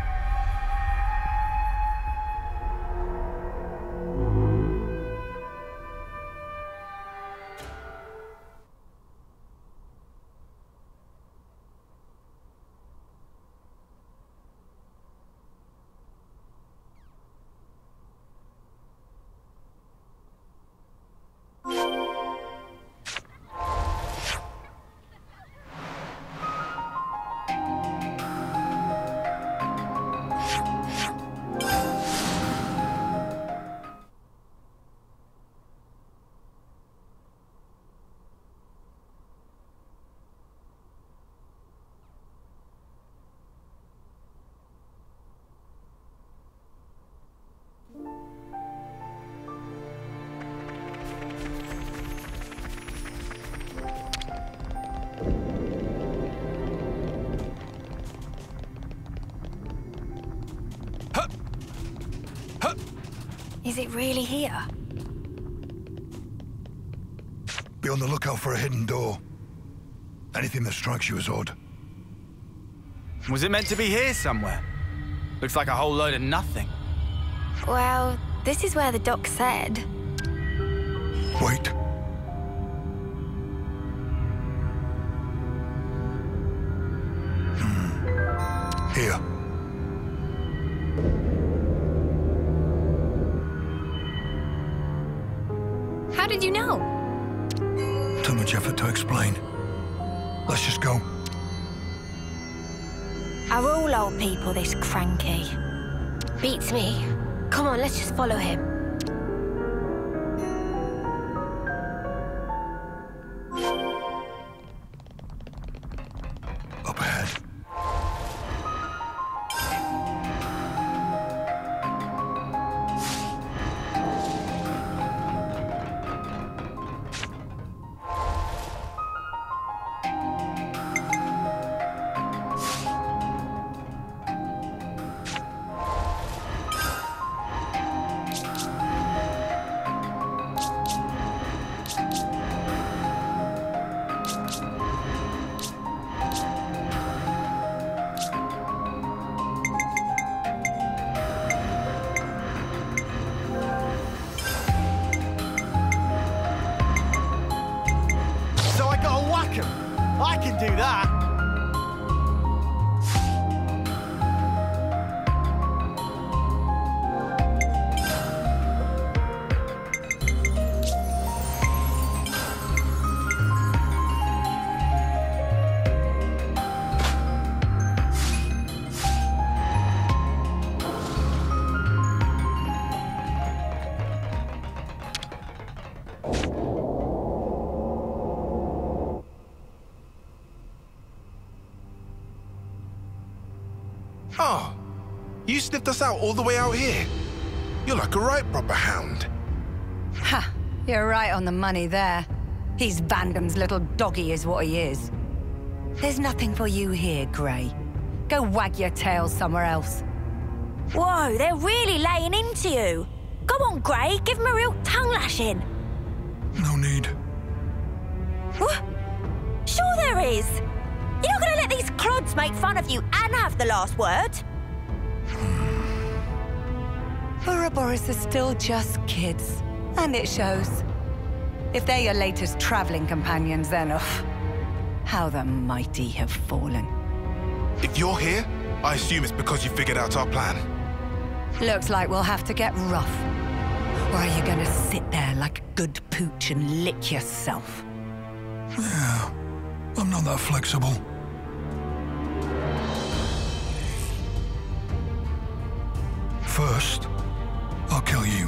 Is it really here?
Be on the lookout for a hidden door. Anything that strikes you as odd.
Was it meant to be here somewhere? Looks like a whole load of nothing.
Well, this is where the doc said.
Wait. Hmm. Here.
How did you know?
Too much effort to explain. Let's just go.
Are all old people this cranky? Beats me. Come on, let's just follow him.
Up ahead.
I can do that.
Oh, you sniffed us out all the way out here. You're like a right proper hound.
Ha! You're right on the money there. He's Vandam's little doggy is what he is. There's nothing for you here, Grey. Go wag your tail somewhere else.
Whoa, they're really laying into you. Go on, Grey, give him a real tongue lashing.
No need.
What? Sure there is. You're not gonna let these clods make fun of you and have the last word?
Ouroboros are still just kids, and it shows. If they're your latest traveling companions, then ugh, how the mighty have fallen.
If you're here, I assume it's because you figured out our plan.
Looks like we'll have to get rough. Or are you gonna sit there like a good pooch and lick yourself?
Yeah, I'm not that flexible. First, I'll kill you.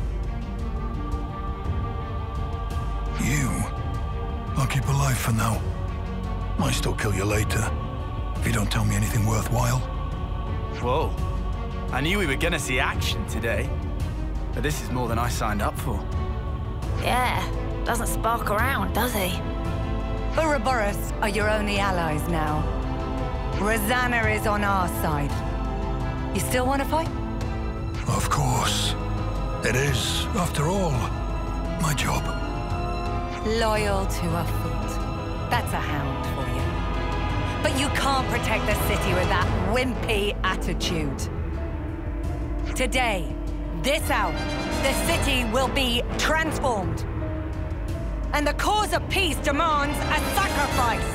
You, I'll keep alive for now. Might still kill you later, if you don't tell me anything worthwhile.
Whoa. I knew we were gonna see action today. But this is more than I signed up for.
Yeah, doesn't spark around, does he?
Ouroboros are your only allies now. Rosanna is on our side. You still want to fight?
Of course. It is, after all, my job.
Loyal to a fault. That's a hound for you. But you can't protect the city with that wimpy attitude. Today, this hour, the city will be transformed. And the cause of peace demands a sacrifice.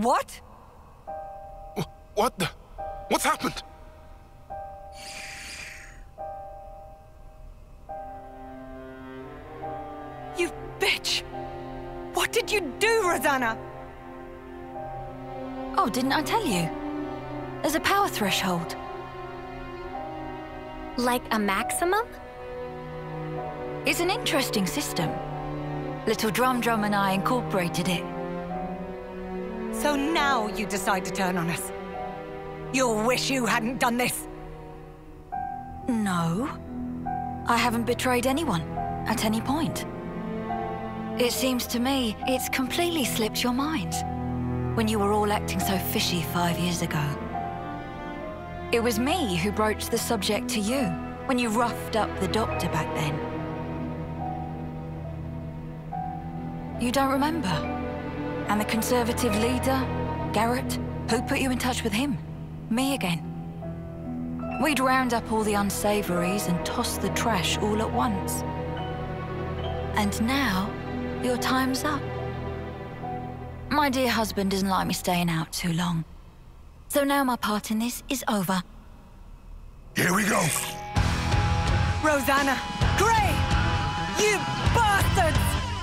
What?
What the? What's happened?
You bitch! What did you do, Rosanna?
Oh, didn't I tell you? There's a power threshold.
Like a maximum?
It's an interesting system. Little Drum Drum and I incorporated it.
So now you decide to turn on us. You'll wish you hadn't done this.
No. I haven't betrayed anyone, at any point. It seems to me it's completely slipped your mind, when you were all acting so fishy five years ago. It was me who broached the subject to you, when you roughed up the doctor back then. You don't remember? And the Conservative leader, Garrett, who put you in touch with him? Me again. We'd round up all the unsavories and toss the trash all at once. And now, your time's up. My dear husband doesn't like me staying out too long. So now my part in this is over.
Here we go.
Rosanna! Gray! You bastards!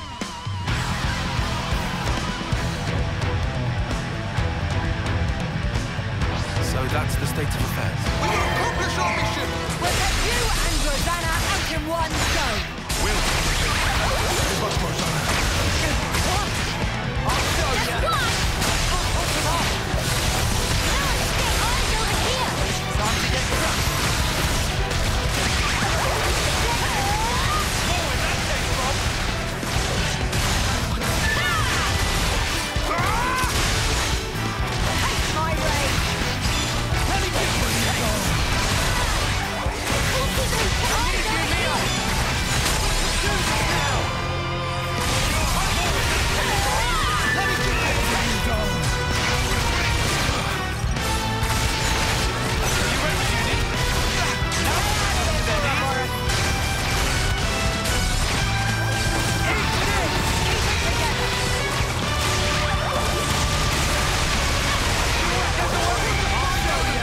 So that's the state of affairs.
We will accomplish our mission!
We'll get you and Rosanna out in one go!
We'll...
Give us Rosanna.
I'll show you!
That's one! Now let's get eyes over here!
Time to get crushed! More where that came from!
Take my rage!
Let me give you a taste! I need you, Leo! Do this now! More where that came from! Let me give you a taste! Are you ready, Judy? No! Then eat! Eat this! Keep it together! I'll show you!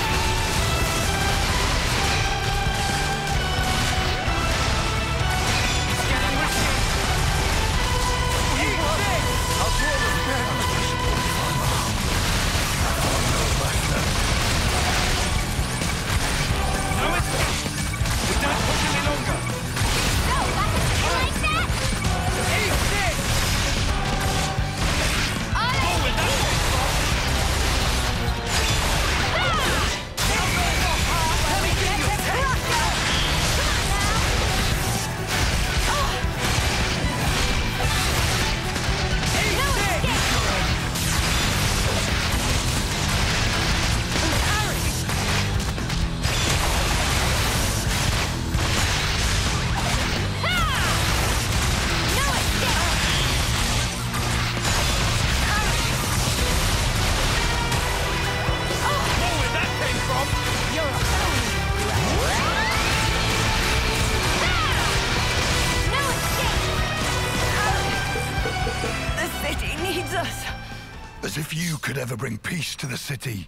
It's getting risky! Eat this! I'll draw the No, it's not! We don't push any longer!
No, that is like that!
Eat this! More with that came from! Let me give you a taste! Eat this! More where that came from!
You're a phony! The city needs us.
As if you could ever bring peace to the city.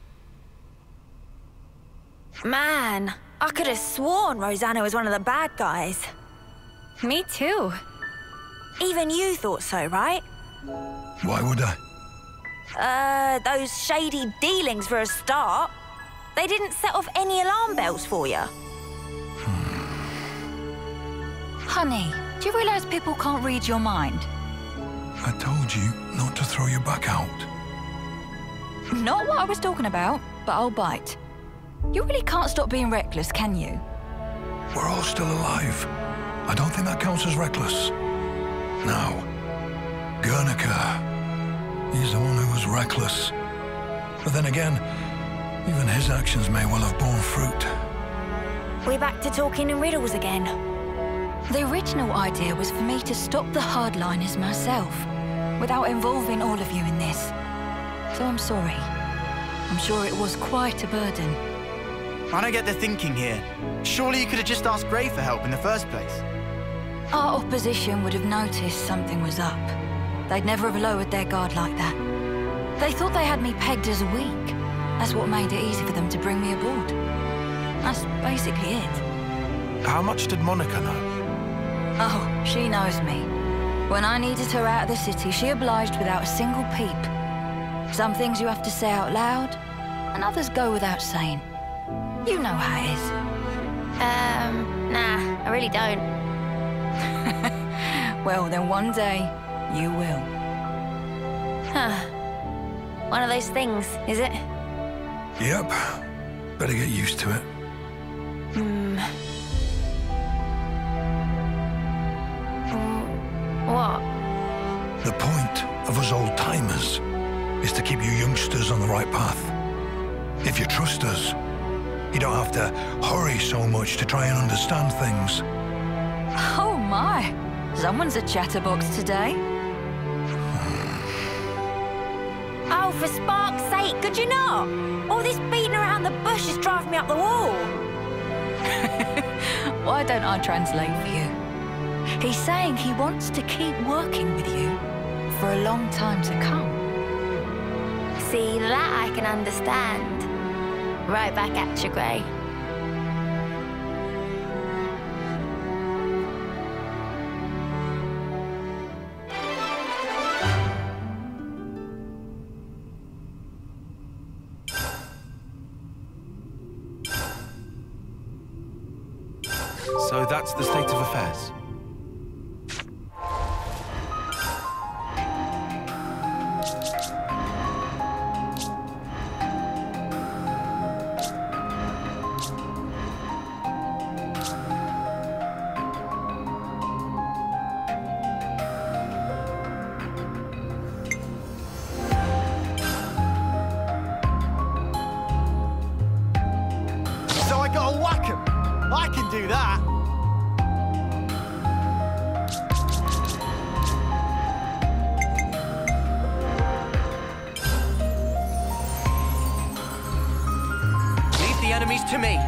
Man, I could have sworn Rosanna was one of the bad guys.
Me too.
Even you thought so, right?
Why would I?
Uh, those shady dealings for a start. They didn't set off any alarm bells for you.
Honey, do you realize people can't read your mind?
I told you not to throw your back out.
Not what I was talking about, but I'll bite. You really can't stop being reckless, can you?
We're all still alive. I don't think that counts as reckless. Now, Guernica. He's the one who was reckless. But then again, even his actions may well have borne fruit.
We're back to talking in riddles again.
The original idea was for me to stop the hardliners myself, without involving all of you in this. So I'm sorry. I'm sure it was quite a burden.
I don't get the thinking here. Surely you could have just asked Gray for help in the first place.
Our opposition would have noticed something was up. They'd never have lowered their guard like that. They thought they had me pegged as weak. That's what made it easy for them to bring me aboard. That's basically it.
How much did Monica know?
Oh, she knows me. When I needed her out of the city, she obliged without a single peep. Some things you have to say out loud, and others go without saying. You know how it is.
Um, nah, I really don't.
Well, then one day, you will.
Huh. One of those things, is it?
Yep. Better get used to it.
Hmm. What?
The point of us old-timers is to keep you youngsters on the right path. If you trust us, you don't have to hurry so much to try and understand things.
Oh my! Someone's a chatterbox today.
Oh, for spark's sake, could you not? All this beating around the bush is driving me up the wall.
Why don't I translate for you? He's saying he wants to keep working with you for a long time to come.
See, that I can understand. Right back at you, Grey.
So that's the state of affairs.
So I gotta whack him. I can do that.
Leave the enemies to me.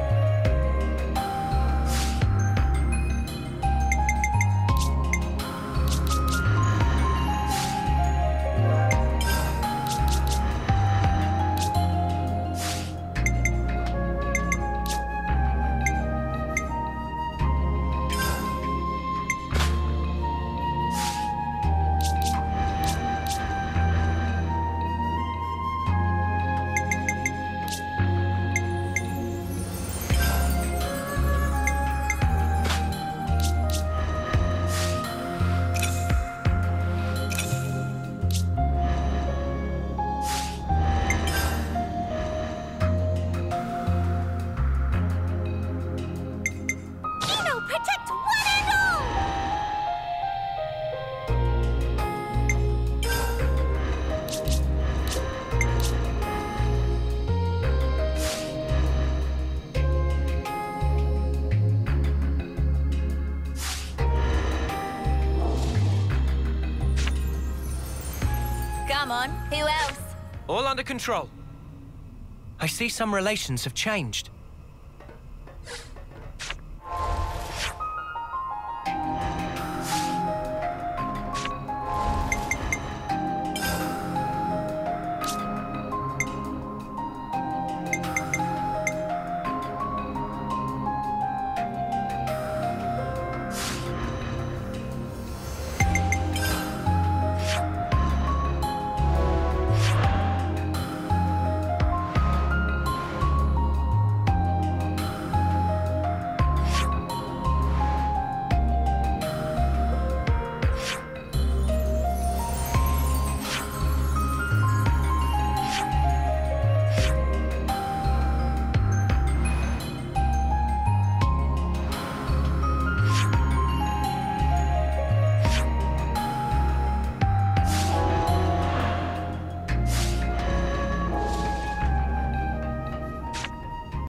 Come on, who else?
All under control. I see some relations have changed.